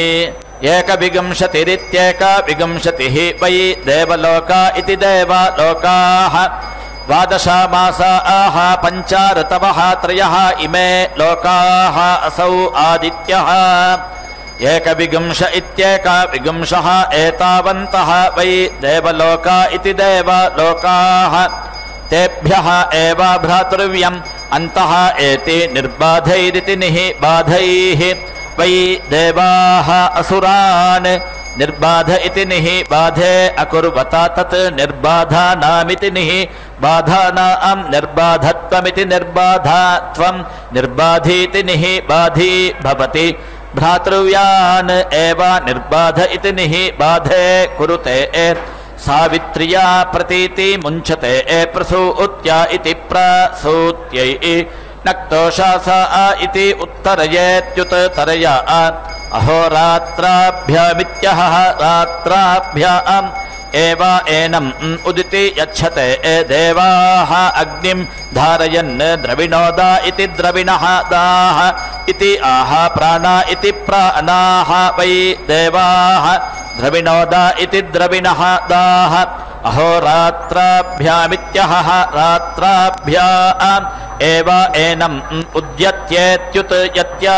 एकविंशतिरित्येकविंशतिः वै देवलोका इति देवलोकाः द्वादशमासाः पञ्च ऋतवः त्रयः इमे लोकाः असौ आदित्यः एकविंश इत्येकविंशः एतावन्तः वै देवलोका इति देवलोकाः तेभ्यः एव भ्रातृव्यम् अन्तः एति निर्बाधैरिति निबाधैः वै देवाः असुरान् निर्बाध इति निबाधे अकुर्वता तत् निर्बाधानामिति निबाधानां निर्बाधत्वमिति निर्बाधात्वं निर्बाधीति निबाधी भवति भ्रातृव्यान् एव निर्बाध इति निबाधे कुरुते सावित्र्या प्रतीति मुञ्चते प्रसूत्या इति प्रसूत्यै नक्तोषासा इति उत्तरयेत्युत्तरया अहोरात्राभ्यामित्यः रात्राभ्याम् एव एनम् उदिति यच्छते देवाः अग्निं धारयन् द्रविणोदा इति द्रविणः दाः इति आह प्राणा इति प्राणाः वै देवाः द्रविणोदा इति द्रविणः दाः अहोरात्राभ्यामित्यः रात्राभ्याम् एव एनम् उद्यत्येत्युत यत्या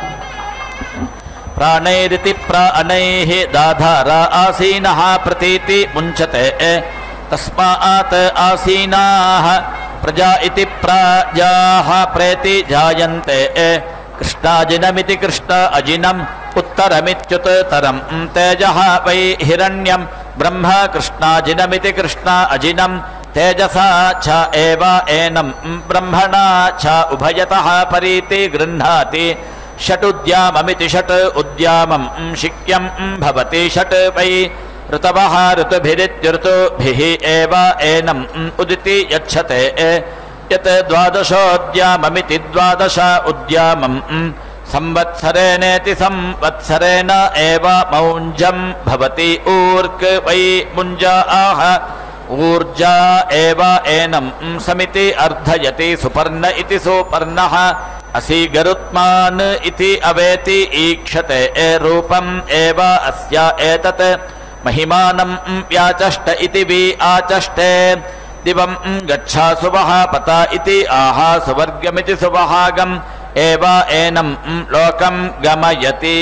प्राणैरिति प्राणैः दाधारा आसीनः प्रतीति मुञ्चते तस्मात् आसीनाः प्रजा इति प्राजाः प्रेति जायन्ते कृष्णाजिनमिति कृष्ण अजिनम् उत्तरमित्युत्तरम् तेजः वै हिरण्यं ब्रह्म कृष्णाजिनमिति कृष्ण अजिनं तेजसा च एव एनं ब्रह्मणा च उभयतः परीति गृह्णाति षटुद्याममिति षट् उद्यामं शिक्यं भवति षट् वै ऋतवः ऋतुभिरित्यऋतुभिः एव एनम् उदिति यच्छते यत् द्वादशोद्याममिति द्वादश उद्यामं संवत्सरेणेति संवत्सरेण एव मौञ्जं भवति ऊर्क वै मुञ्जा आह ऊर्जा एव एनं समिति अर्धयति सुपर्ण इति सुपर्णः असि गरुत्मान् इति अवेति ईक्षते रूपम् एव अस्य एतत् महिमानं व्याचष्ट इति वि आचष्टे दिवं गच्छा सुवः पता इति आह सुवर्गमिति सुवहागम् एव एनं लोकं गमयति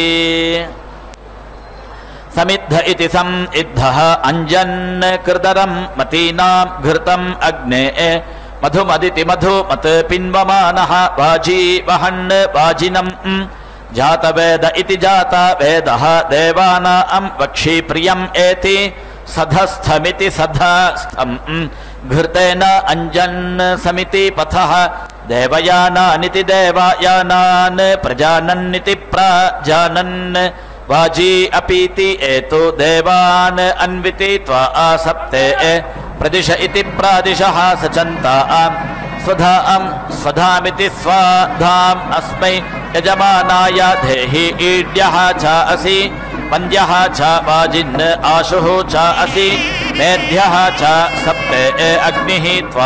समिद्ध इति समिद्धः अंजन् कृदरं मतीनां घृतम् अग्ने मधुमदिति मधुमत् पिन्वमानः वाजी वहन् वाजिनम् जातवेद इति जातवेदः देवानां वक्षि प्रियम् एति सधस्थमिति सधस्थम् घृतेन अंजन् समिति पथः देवयानानिति देवायानान् प्रजानन्निति प्राजानन् वाजी अपीति एतो देवान् अन्विति त्वा आसप्ते प्रदिश इति प्रादिशः सचन्ताम् स्वधाम् स्वधामिति स्वाधाम् अस्मै यजमानाय देहि ईड्यः च असि वन्द्यः च वाजिन् आशुः च असि मेध्यः च सप्ते अग्निः त्वा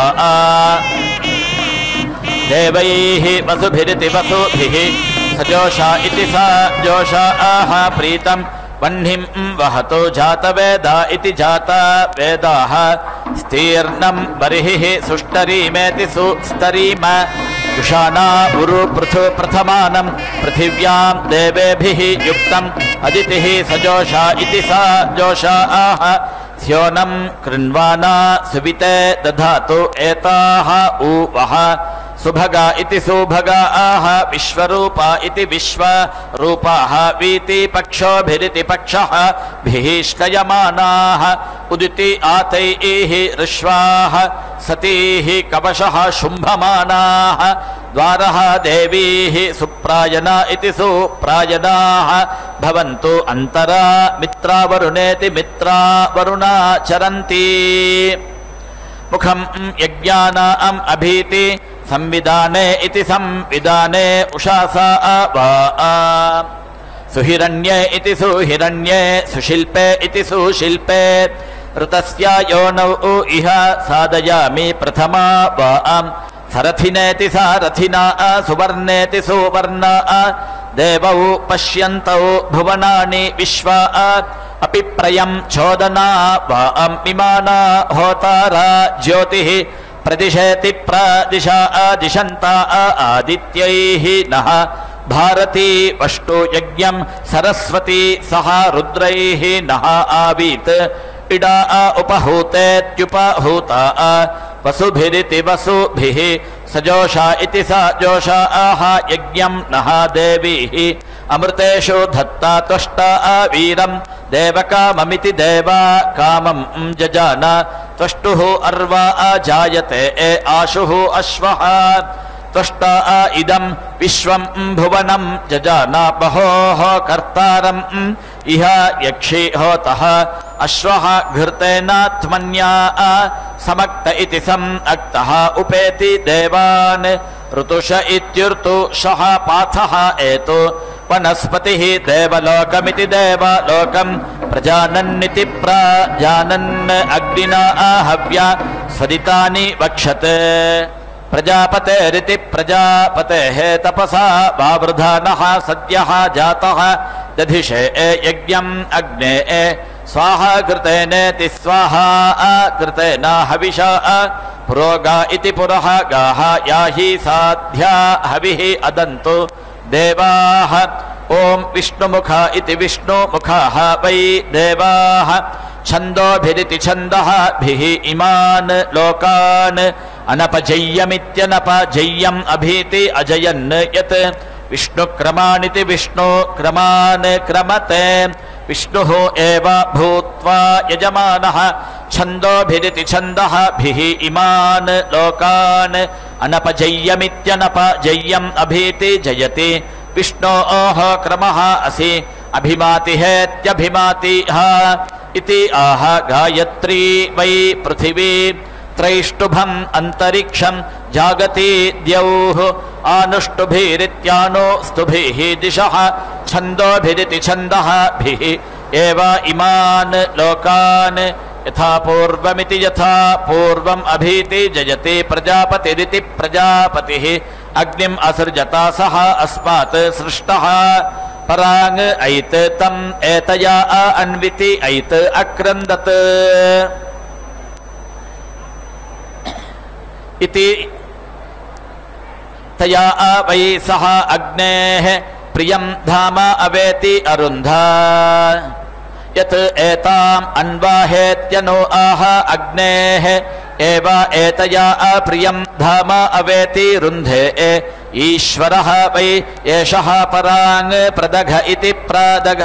देवैः वसुभिरिति वसुभिः सजोषा इति सा जोषा आह प्रीतम् वह्निं वहतो जातवेदा इति जाता वेदाः स्तीर्णं बर्हिः सुष्टरीमेति सुस्तरीम उषाना उरु पृथु प्रथमानं पृथिव्यां देवेभिः युक्तम् अदितिः सजोषा इति सा जोषा आह स्योनं कृण्वाना सुविते दधातु एताः ऊवः सुभगा इति सुभगा आह विश्वरूपा इति विश्वरूपाः वीति पक्षोभिरिति पक्षः भिष्टयमानाः उदिति आतैः ऋष्वाः सतीः कवशः शुम्भमानाः द्वारः देवीः सुप्रायना इति सुप्रायनाः भवन्तु अन्तरा मित्रावरुणेति मित्रावरुणा चरन्ति मुखं यज्ञानाम् अभीति संविदाने इति संविदाने उषासा वा सुहिरण्ये इति सुहिरण्ये सुशिल्पे इति सुशिल्पे ऋतस्य योनौ इह साधयामि प्रथमा वाम् सरथिनेति सारथिना सुवर्णेति सुवर्णा देवौ पश्यन्तौ भुवनानि विश्वा अपि प्रयं चोदना वाम् इमाना होतारा ज्योतिः प्रदिशेति प्रदिशा दिशन्ता आदित्यैः नः भारती वष्टु यज्ञं सरस्वती सह रुद्रैः नः आवीत् इडा उपहूतेत्युपहूता वसुभिरिति वसुभिः सजोषा इति स जोषा आह यज्ञं नः देवीः अमृतेषु दत्ता त्वष्टा वीरं देवकाममिति देवा कामं जजान त्वष्टुः अर्वा जायते आशुः अश्वः त्वष्टा इदं विश्वं भुवनं जजान बहोः कर्तारम् इह यक्षि होतः अश्वः घृतेनात्मन्या समक्त इति सम् अक्तः उपेति देवान् ऋतुष इत्युर्तुषः पाथः एतो वनस्पतिः देवलोकमिति देवलोकं प्रजानन्निति प्रजानन् अग्निना आहव्या स्वदितानि वक्षते प्रजापतेरिति प्रजापतेः तपसा वावृधानः सद्यः जातः दधिषे यज्ञम् अग्ने स्वाहा कृतेनेति स्वाहा कृतेन हविषा पुरोगा इति पुरः गाः याहि साध्या हविः अदन्तु देवाः ओम विष्णुमुखा इति विष्णुमुखाः वै देवाः छन्दोभिरिति छन्दः भिः इमान् लोकान् अनपजय्यमित्यनपजय्यम् अभीति अजयन् यत् विष्णुक्रमानिति विष्णुक्रमान् क्रमते विष्णुः एव भूत्वा यजमानः छन्दोभिरिति छन्दः भिः इमान् लोकान् अनपजय्यमित्यनपजय्यम् अभीति जयति विष्णोः क्रमः असि अभिमातिहेत्यभिमातिः इति आह गायत्री वै पृथिवी त्रैष्टुभम् अन्तरिक्षं जागति द्यौः आनुष्टुभिरित्यानुस्तुभिः दिशः छन्दोभिरिति छन्दः भिः एव इमान् लोकान् यथा पूर्वमिति यथा पूर्वम् अभीति जयति प्रजापतिरिति प्रजापतिः अग्निम् असृजता सह अस्मात् सृष्टः पराङ् ऐत् तम् एतया अन्विति ऐत् अक्रन्दत् इति तया वै सह अग्नेः प्रियं धाम अवेति अरुन्धा यत् एताम् अन्वाहेत्यनो आह अग्नेः एव एतया प्रियं धाम अवेति रुन्धे ईश्वरः वै एषः पराङ् प्रदघ इति प्रदघ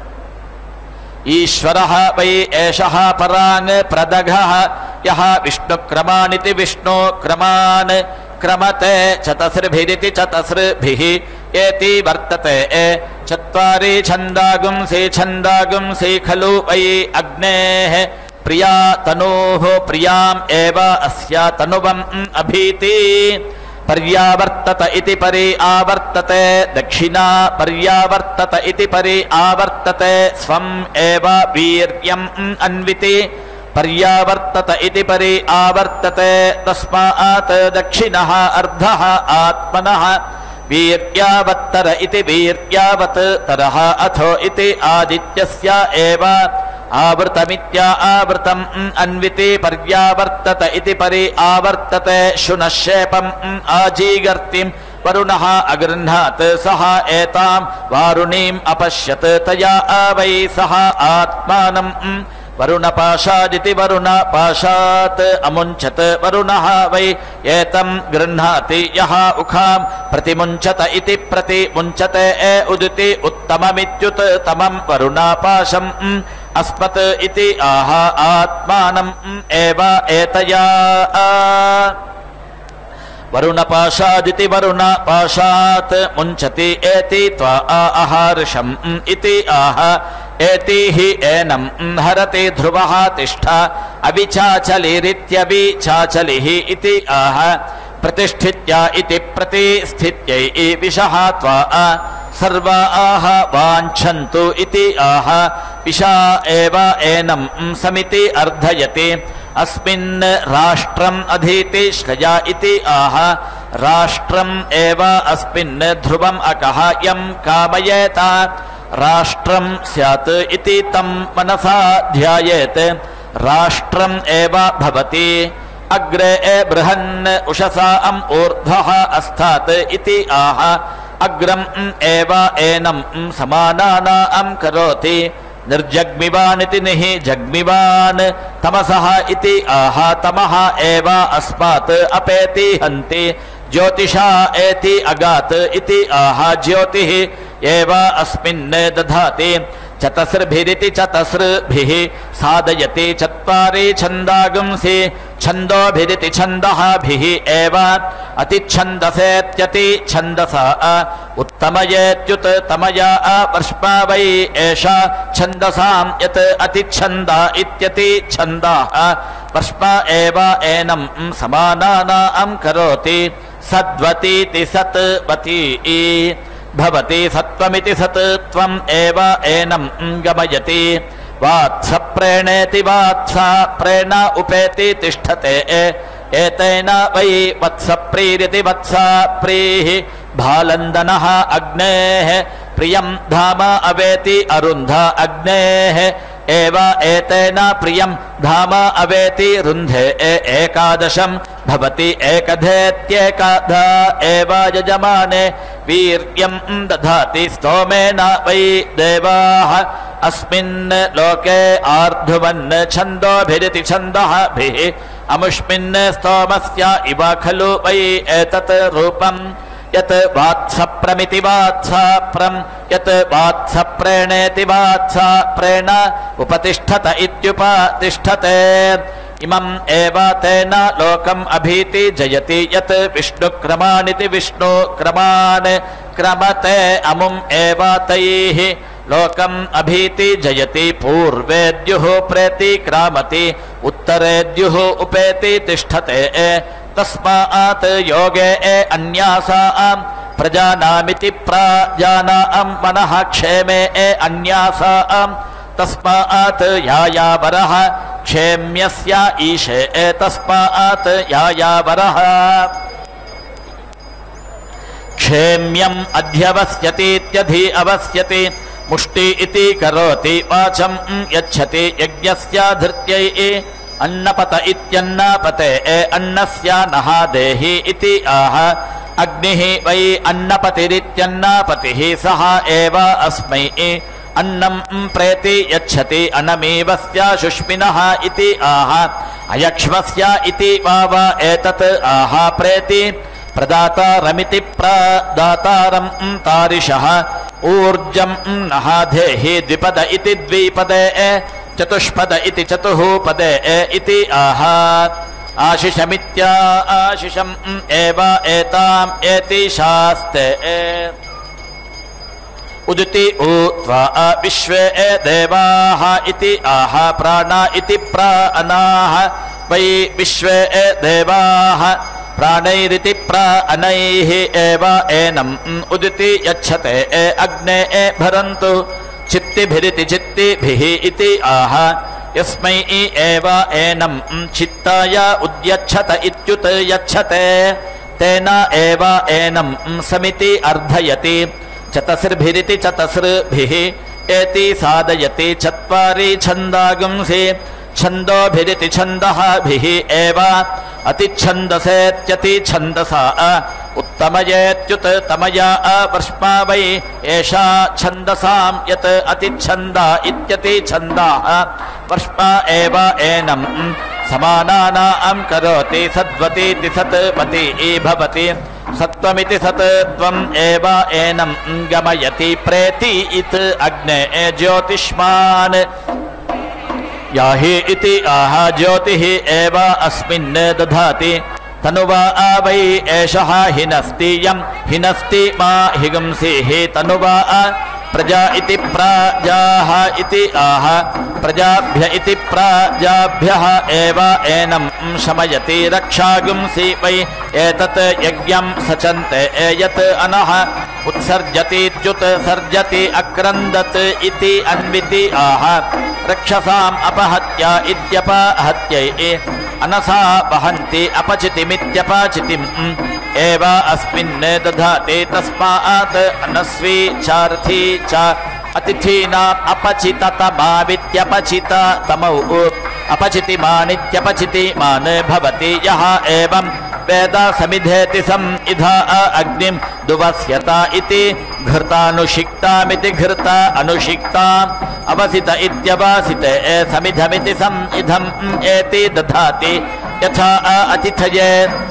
ईश्वरः वै एषः पराङ् प्रदघः यः विष्णुक्रमानिति विष्णुक्रमान् क्रमते चतस्रभिरिति चतस्रभिः एति वर्तते चत्वारि छन्दागुंसि छन्दागुंसि खलु वै अग्नेः प्रिया तनोः प्रियाम् एव अस्या तनुवम् अभीति पर्यावर्तत इति परि आवर्तते दक्षिणा पर्यावर्तत इति परि आवर्तते स्वम् एव वीर्यम् अन्विति पर्यावर्तत इति परि आवर्तते तस्मात् दक्षिणः अर्धः आत्मनः वीर्यावत्तर इति वीर्यावत् तरः अथो इति आदित्यस्य एव आवृतमित्या आवृतम् अन्विति पर्यावर्तत इति परि आवर्तते शुनश्शेपम् आजीगर्तिम् वरुणः अगृह्णात् सः एतां वारुणीम् अपश्यत् तया वै सः आत्मानम् वरुणपाशादिति वरुणपाशात् अमुञ्चत् वरुणः वै एतं गृह्णाति यः उखां प्रतिमुञ्चत इति प्रतिमुञ्चते ए उदिति उत्तममित्युत्तमं वरुणापाशम् अस्मत् इति आह आत्मानम् एव एतया वरुणपाशादिति वरुणपाशात् मुञ्चति एति त्वा आहर्षम् इति आह एति हि एनं हरति ध्रुवः तिष्ठा अविचाचलिरित्यविचाचलिः इति आह प्रतिष्ठित्या इति प्रतिस्थित्यै विशः त्वा सर्वा आह वाञ्छन्तु इति आह विशा एव एनं समिति अर्धयति अस्मिन् राष्ट्रम् अधीति श्रया इति आह राष्ट्रम् एव अस्मिन् ध्रुवम् अकः यं कामयेत राष्ट्रम् स्यात् इति तं मनसा ध्यायेत् राष्ट्रम् एव भवति अग्रे बृहन् उषसाम् ऊर्ध्वः अस्तात् इति आह अग्रम् एव एनं समानानां करोति निर्जग्मिवानिति निः जग्मिवान् तमसः इति आह तमः एव अस्मात् अपेति हन्ति ज्योतिषा एति अगात् इति आह ज्योतिः एव अस्मिन् दधाति चतस्रभिरिति चतस्रभिः साधयति चत्वारि छन्दागुंसि छन्दोभिरिति छन्दःभिः एव अतिच्छन्दसेत्यति छन्दसा उत्तमयेत्युत्तमया वर्ष्मा वै एषा छन्दसां यत् अतिच्छन्दा इत्यति छन्दाः वर्ष्मा एव एनं समानानां करोति सद्वतीति सत्वती भवति सत्वमिति सत् त्वम् एव एनं गमयति वात्स प्रेणेति वात्सा प्रेण उपेति तिष्ठते एतेन वै वत्सप्रीरिति वत्सा प्रीः भालन्दनः अग्नेः प्रियं धाम अवेति अरुन्ध अग्नेः एव एतेन प्रियं धाम अवेति रुन्धे एकादशं भवति एकधेत्येकाधा एव यजमाने वीर्यं दधाति स्तोमेन वै देवाः अस्मिन् लोके आर्धुवन् छन्दोभिरिति छन्दःभिः अमुष्मिन् स्तोमस्य इव खलु वै एतत् रूपम् यत् वात्सप्रमिति वात्साप्रं यत् वात्सप्रेणेति वात्साप्रेण उपतिष्ठत इत्युपतिष्ठते इमम् एव तेन लोकम् अभीति जयति यत् विष्णुक्रमानिति विष्णुक्रमान् क्रमते अमुम् एव तैः लोकम् अभीति जयति पूर्वेद्युः प्रेति क्रामति उत्तरेद्युः उपेति तिष्ठते तस्मात् योगे अन्यासां प्रजानामिति प्रजानां मनः क्षेमे अन्यासां तस्मात् यायावरः क्षेम्यस्य ईशे तस्मात् यायावरः क्षेम्यम् अध्यवस्यतीत्यधि अवस्यति मुष्टि इति करोति वाचं यच्छति यज्ञस्य धृत्यै अन्नपत इत्यन्नपते अन्नस्य नः देहि इति आह अग्निः वै अन्नपतिरित्यन्नपतिः सः एव अस्मै अन्नं प्रेति यच्छति अनमेवस्य शुष्मिनः इति आह अयक्ष्मस्य इति वाव एतत् आह प्रेति प्रदातारमिति प्रदातारं तारिषः ऊर्जं नः देहि द्विपद इति द्विपदे चतुष्पद इति चतुः पदे इति आह आशिषमित्या आशिषम् एव एताम् एति शास्ते उदिति ऊत्वा विश्वे देवाः इति आह प्राणा इति प्राणाः वै विश्वे देवाः प्राणैरिति प्राणैः एव एनम् उदिति यच्छते अग्ने भरन्तु चित्तिभिरिति चित्तिभिः इति आह यस्मै एव एनम् चित्ताय उद्यच्छत इत्युत यच्छते तेन एव एनम् समिति अर्धयति चतस्रभिरिति चतस्रभिः एति साधयति चत्वारि छन्दागुंसि छन्दोभिरिति छन्दःभिः एव अतिच्छन्दसेत्यति छन्दसा उत्तमयेत्युत्तमया वर्ष्मा वै एषा छन्दसां यत् अतिच्छन्दा इत्यति छन्दाः वर्ष्मा एव एनम् समानानां करोति सद्वतीति सत्वती भवति सत्वमिति सत्त्वम् एव एनम् गमयति प्रेति इत् अग्ने ज्योतिष्मान् याहि इति आह ज्योतिः एव अस्मिन् दधाति तनुवा वै एषः हिनस्ति यं हिनस्ति मा हिगंसिः तनुवा प्रजा इति प्राजाः इति आह प्रजाभ्य इति प्राजाभ्यः एव एनम् शमयति रक्षागुंसि वै एतत् यज्ञं सचन्ते यत् अनः उत्सर्जतीत्युत्सर्जति अक्रन्दत् इति अन्विति आह रक्षसाम् अपहत्य इत्यपहत्यै अनसा वहन्ति अपचितिमित्यपचितिम् एव अस्मिन् दधाति तस्मात् अनस्वी चार्थी च अतिथीनाम् अपचिततमावित्यपचिततमौ अपचितिमानित्यपचितिमान् भवति यः एवं वेद समिधेति सम् इधा अग्निं दुवस्यत इति घृतानुषिक्तामिति घृता अनुषिक्ताम् अवसित इत्यवसिते समिधमिति सम् इधम् एति दधाति यथा अतिथये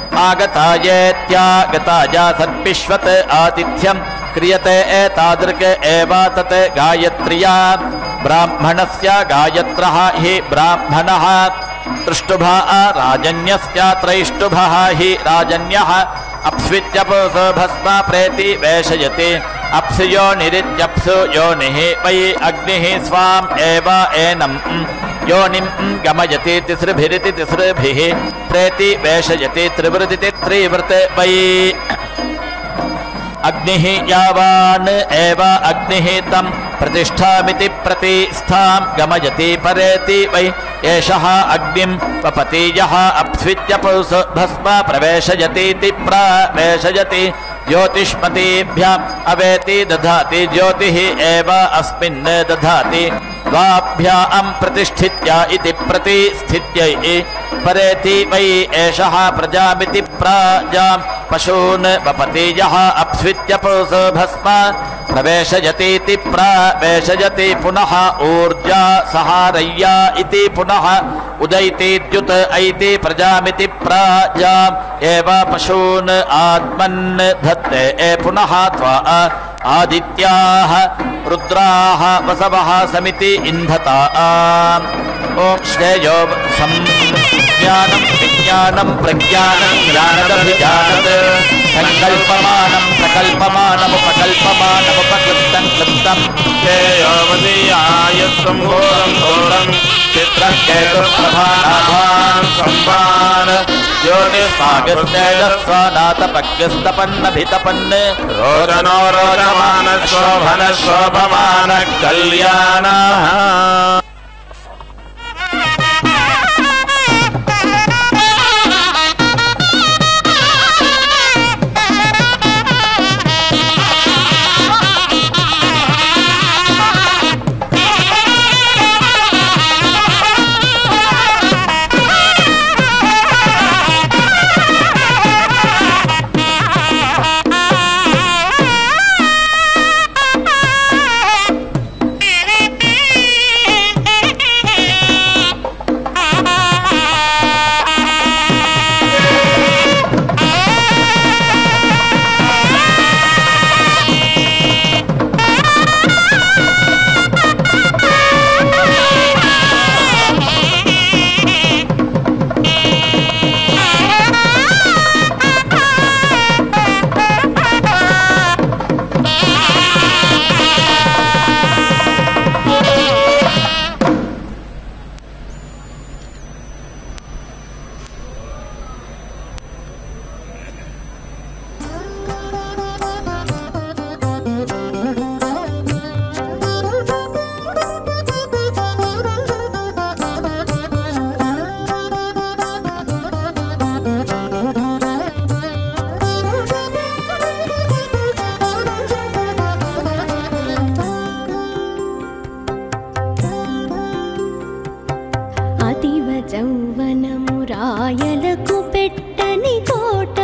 आगतायेत्यागताय सद्विश्वत् आतिथ्यं क्रियते एतादृक् एव तत् गायत्र्या ब्राह्मणस्य गायत्रः हि ब्राह्मणः तृष्टुभः राजन्यस्य त्रैष्टुभः हि राजन्यः अप्स्वित्यपुसो भस्म प्रेति वेशयति अप्सु योनिरित्यप्सु योनिः वै अग्निः स्वाम् एव एनम् योनिं गमयति तिसृभिरिति तिसृभिः प्रेति वेशयति त्रिवृदिति त्रिवृत् वै अग्निः यावान् एव अग्निः तं प्रतिष्ठामिति प्रतिष्ठां गमयति परेति वै एषः अग्निं वपति यः अप्स्वित्यपुस भस्म प्रवेशयतीति प्रवेशयति ज्योतिष्मतीभ्याम् अवेति दधाति ज्योतिः एव अस्मिन् दधाति द्वाभ्याम् प्रतिष्ठित्य इति प्रतिष्ठित्यै परेति वै एषः प्रजामिति प्राजां पशून् वपति यः अप्स्वित्यपुस भस्म प्रवेशयतीति प्रवेशयति पुनः ऊर्जा सहारय्या इति पुनः उदैतीद्युत ऐति प्रजामिति प्राजाम् एव पशून् आत्मन् धत्ते पुनः त्वा आदित्याः रुद्राः वसवः समिति इन्धता ॐ श्रेयो संज्ञानं विज्ञानं प्रज्ञानं ज्ञानदभिजानत् संकल्पमानं प्रकल्पमानमुपकल्पमानमुपक्लिप्तं क्लिप्तं श्रेयोवदीयायस्तं घोरं घोरं चित्रकेतुप्रभानाभान् संवान् ज्योतिस्वागस्तेजस्वानातपग्यस्तपन्नभितपन् रोदनो रोदमान शोभन शोभमान कल्याणः రాయలకు పెట్టని కోట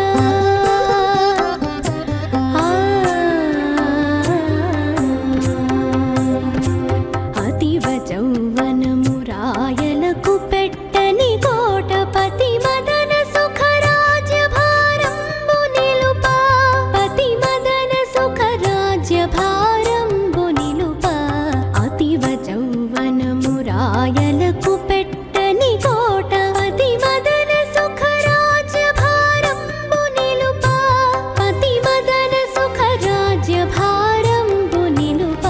అతివ జౌవనము రాయలకు పెట్టని కోట పతి మదన సుఖ రాజ్య భారంబు నిలుప పతి మదన సుఖ రాజ్య భారంబు నిలుప అతివ జౌవనము రాయలకు పెట్టని కోట పతి మదన సుఖ రాజ్య భారంబు నిలుప పతి మదన సుఖ రాజ్య భారంబు నిలుప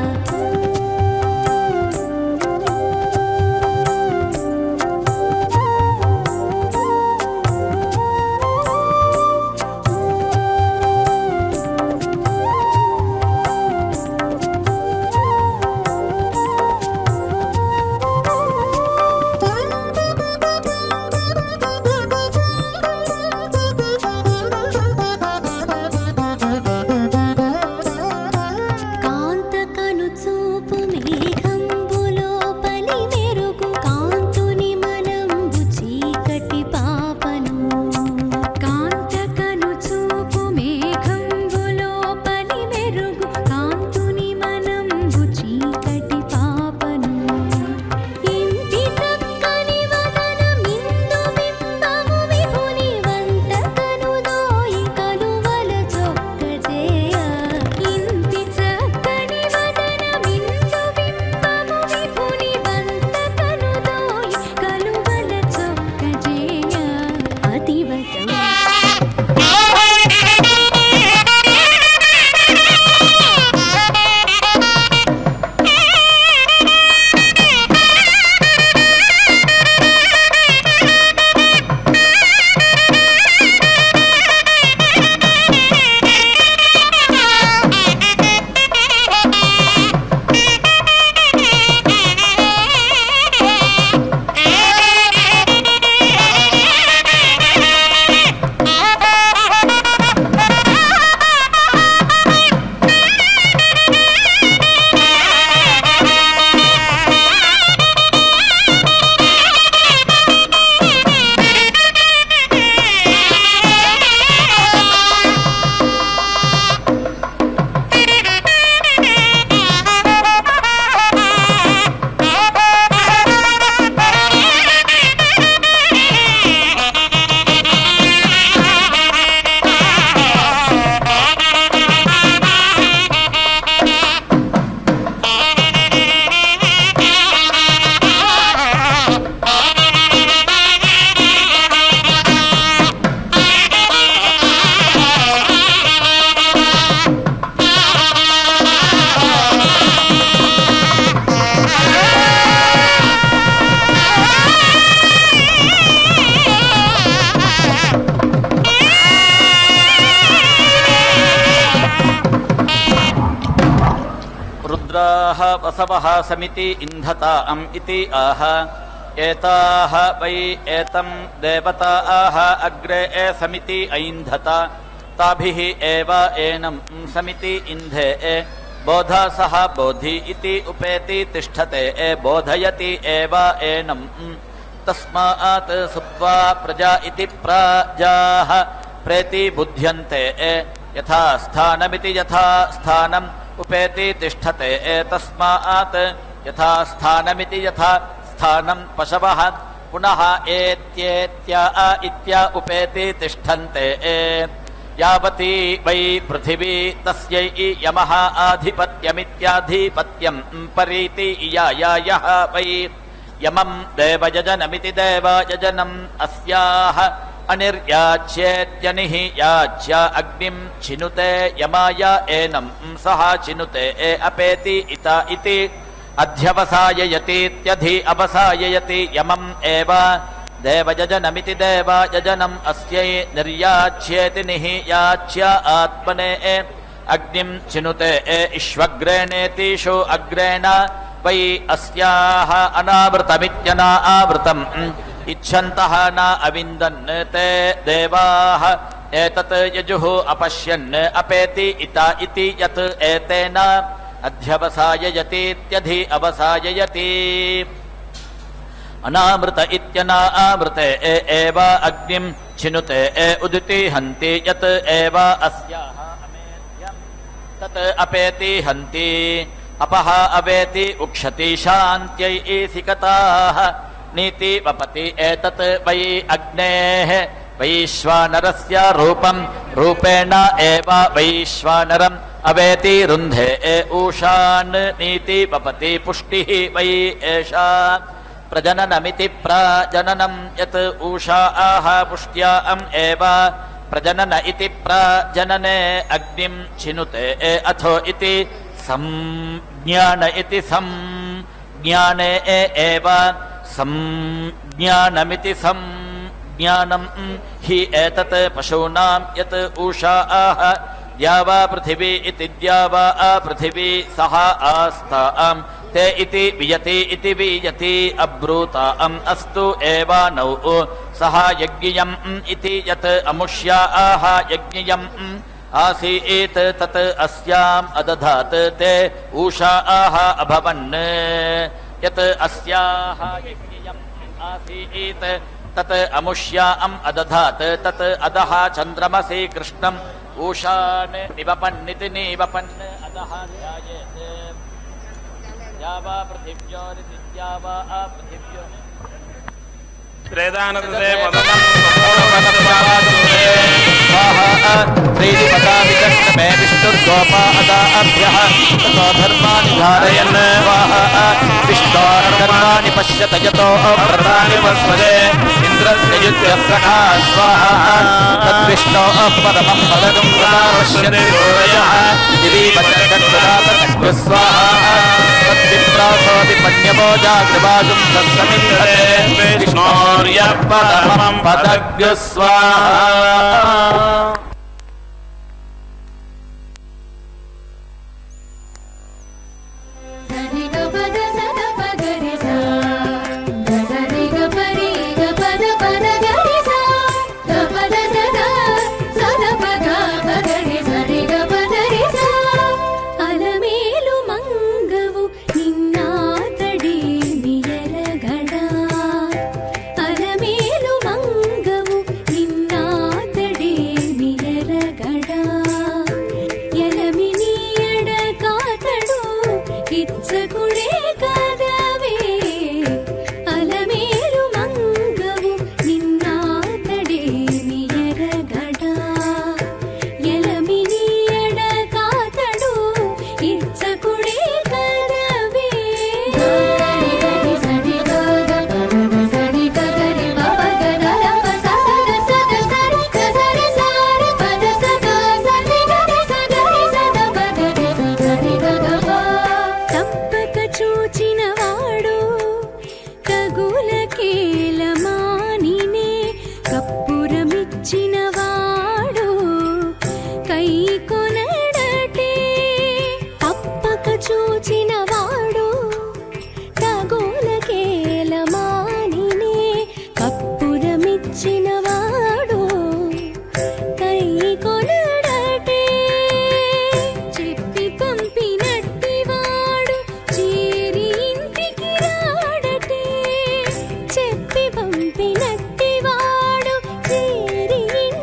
కాంతకను చూపు మేఘంబులో పలి మెరుగు కాంతుని మనంబు చీకటి పాపను కాంతకను చూపు మేఘంబులో పలి మెరుగు కాంతుని మనంబు చీకటి పాపను ఇంటి చక్కని వదన మిందు బింబము విభుని వంటకను దోయి కలువల చొక్క చేయ ఇంటి చక్కని వదన మిందు బింబము విభుని వంటకను దోయి కలువల చొక్క చేయ అతివచం रुद्राः वसवः समिति इंधताम् इति आह एताः वै एतं देवताः अग्रे ए समिति ऐन्धता ताभिः एव एनं समिति इंधे ए बोधा सह बोधि इति उपेति तिष्ठते ए बोधयति एव एनं तस्मात् सुप्त्वा प्रजा इति प्राजाः प्रेति बुध्यन्ते ए यथा स्थानमिति यथा स्थानम् उपेति तिष्ठते ए तस्मात् यथा स्थानमिति यथा स्थानं पशवः पुनः एत्येत्या इत्या उपेति तिष्ठन्ते ए यावती वै पृथिवी तस्यै यमः आधिपत्यमित्याधिपत्यं परीति इयायायः वै यमं देवयजनमिति देवयजनम् अस्याः अनिर्याच्येत्यनिः याच्य अग्निं चिनुते यमाय एनं सह चिनुते ए अपेति इता इति अध्यवसाययतीत्यधि अवसाययति यमम् एव देवयजनमिति देवयजनम् अस्यै निर्याच्येति निः याच्य आत्मने ए अग्निं चिनुते ए इष्वग्रेणेतिषु अग्रेण वै अस्याः अनावृतमित्यनावृतम् इच्छन्तः न अविन्दन् ते देवाः एतत् यजुः अपश्यन् अपेति इता इति यत् एतेन अध्यवसाययतीत्यधि अवसाययति अनामृत इत्यनामृते एव अग्निं छिनुते उदिति हन्ति यत् एव अस्याः अमेध्यं तत् अपेति हन्ति अपः अवेति उक्षति शान्त्यै ईसिकताः नीति वपति एतत् वै अग्नेः वैश्वानरस्य रूपं रूपेण एव वैश्वानरम् अवेति रुन्धे ऊषान् नीति वपति पुष्टिः वै एषा प्रजननमिति प्रजननं यत् ऊषाः पुष्ट्याम् एव प्रजनन इति प्रजनने अग्निं छिनुते अथो इति संज्ञान इति संज्ञाने एव संज्ञानमिति संज्ञानं हि एतत् पशूनां यत् ऊषाः द्यावा पृथिवी इति द्यावा पृथिवी सह आस्तां ते इति वियति इति वियति अब्रूताम् अस्तु एव नौ सह यज्ञियम् इति यत् अमुष्याः यज्ञियम् आसीत् तत् अस्याम् अदधात् ते ऊषाः अभवन् यत् अस्याः यज्ञियम् आसीत् तत् अमुष्याम् अदधात् तत् अधः चन्द्रमसि कृष्णम् ऊषान् निवपन्निति निवपन् अधः ध्यायेत् द्यावा पृथिव्योरिति द्यावा पृथिव्यो श्रीपदाविकष्टमे विष्णुर्गोपादाभ्यः ततो धर्माणि धारयन् विष्णोर्धर्माणि पश्यत यतो व्रतानि पस्मदे इन्द्रस्य युध्यः सखा स्वाहा तद्विष्णोः परमं पदकं पश्यति सूरयः दिवि वचनकर्तुरातकर्तु स्वाहा तद्विप्रासोऽपि पण्यवो जाग्रवाजुं तत्समिन्धते विष्णोर्यः परमं पदज्ञ स्वाहा చెప్పి పంపినట్టి వాడు చేరి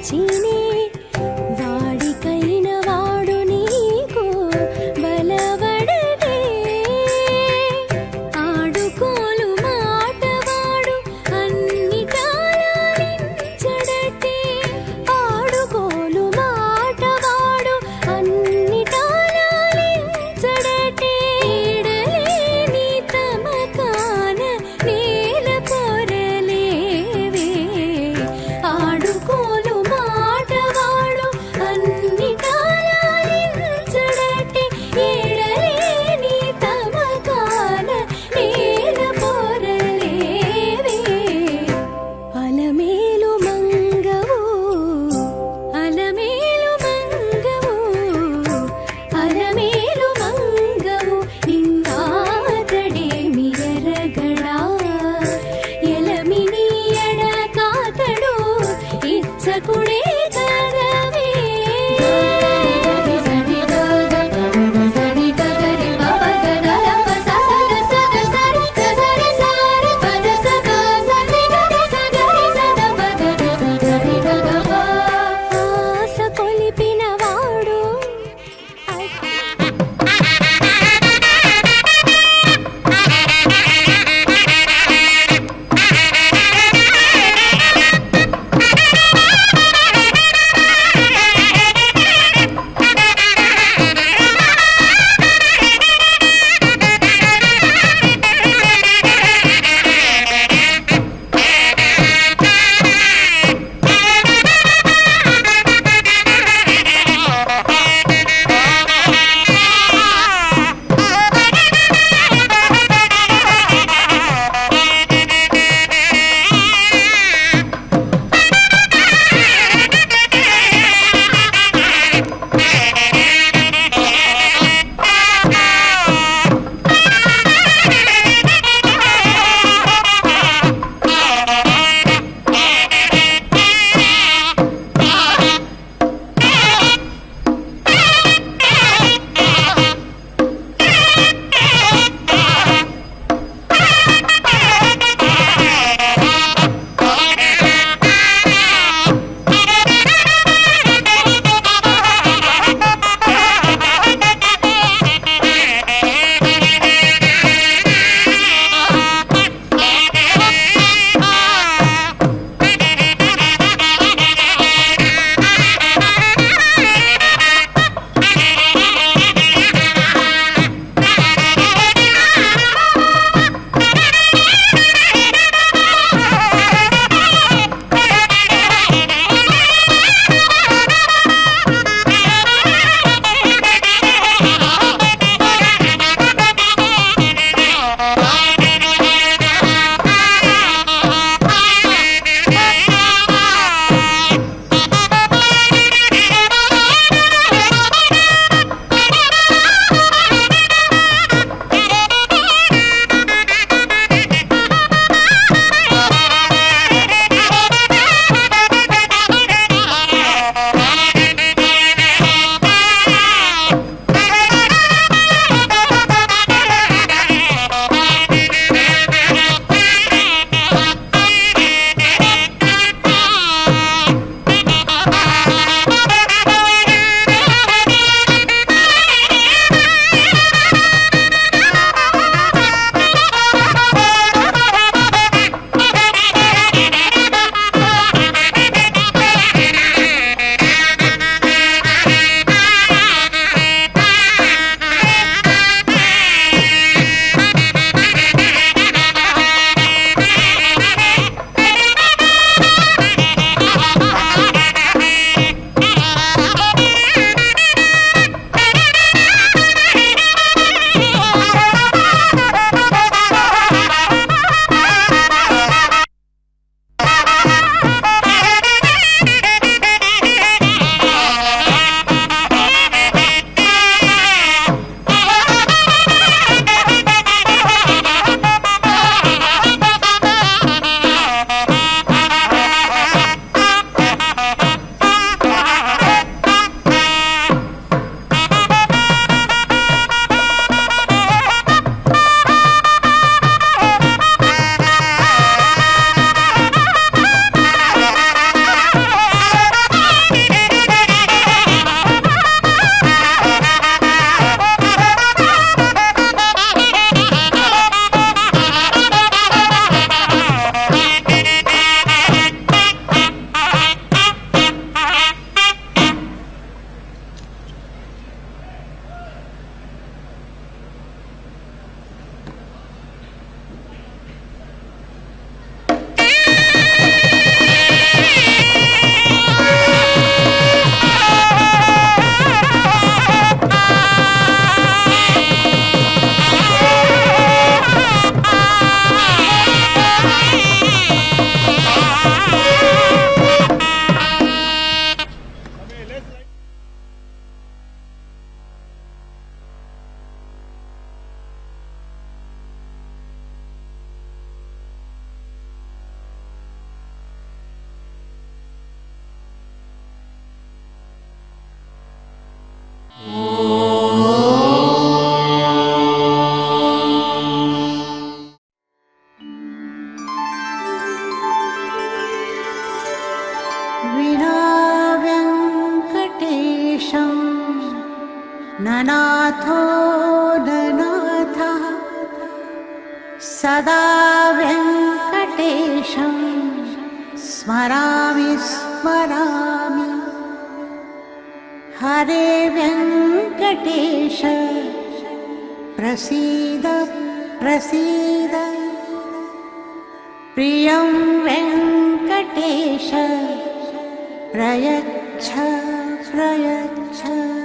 ఇచ్చినే వాడికైన వాడు నీకు బలవడనే ఆడుకోలు మాటవాడు అన్నిటా లాలించడటే ఆడుకోలు మాటవాడు అన్నిటా లాలించడటే ఈడలేని తమకాన నేల పొరలేవే ఆడుకోలు మాట विना वेङ्कटेशं ननाथो ननाथः सदा वेङ्कटेशं स्मरामि स्मरामि हरे वेङ्कटेश प्रसीद प्रसीद प्रियं वेङ्कटेश प्रयच्छ प्रयच्छ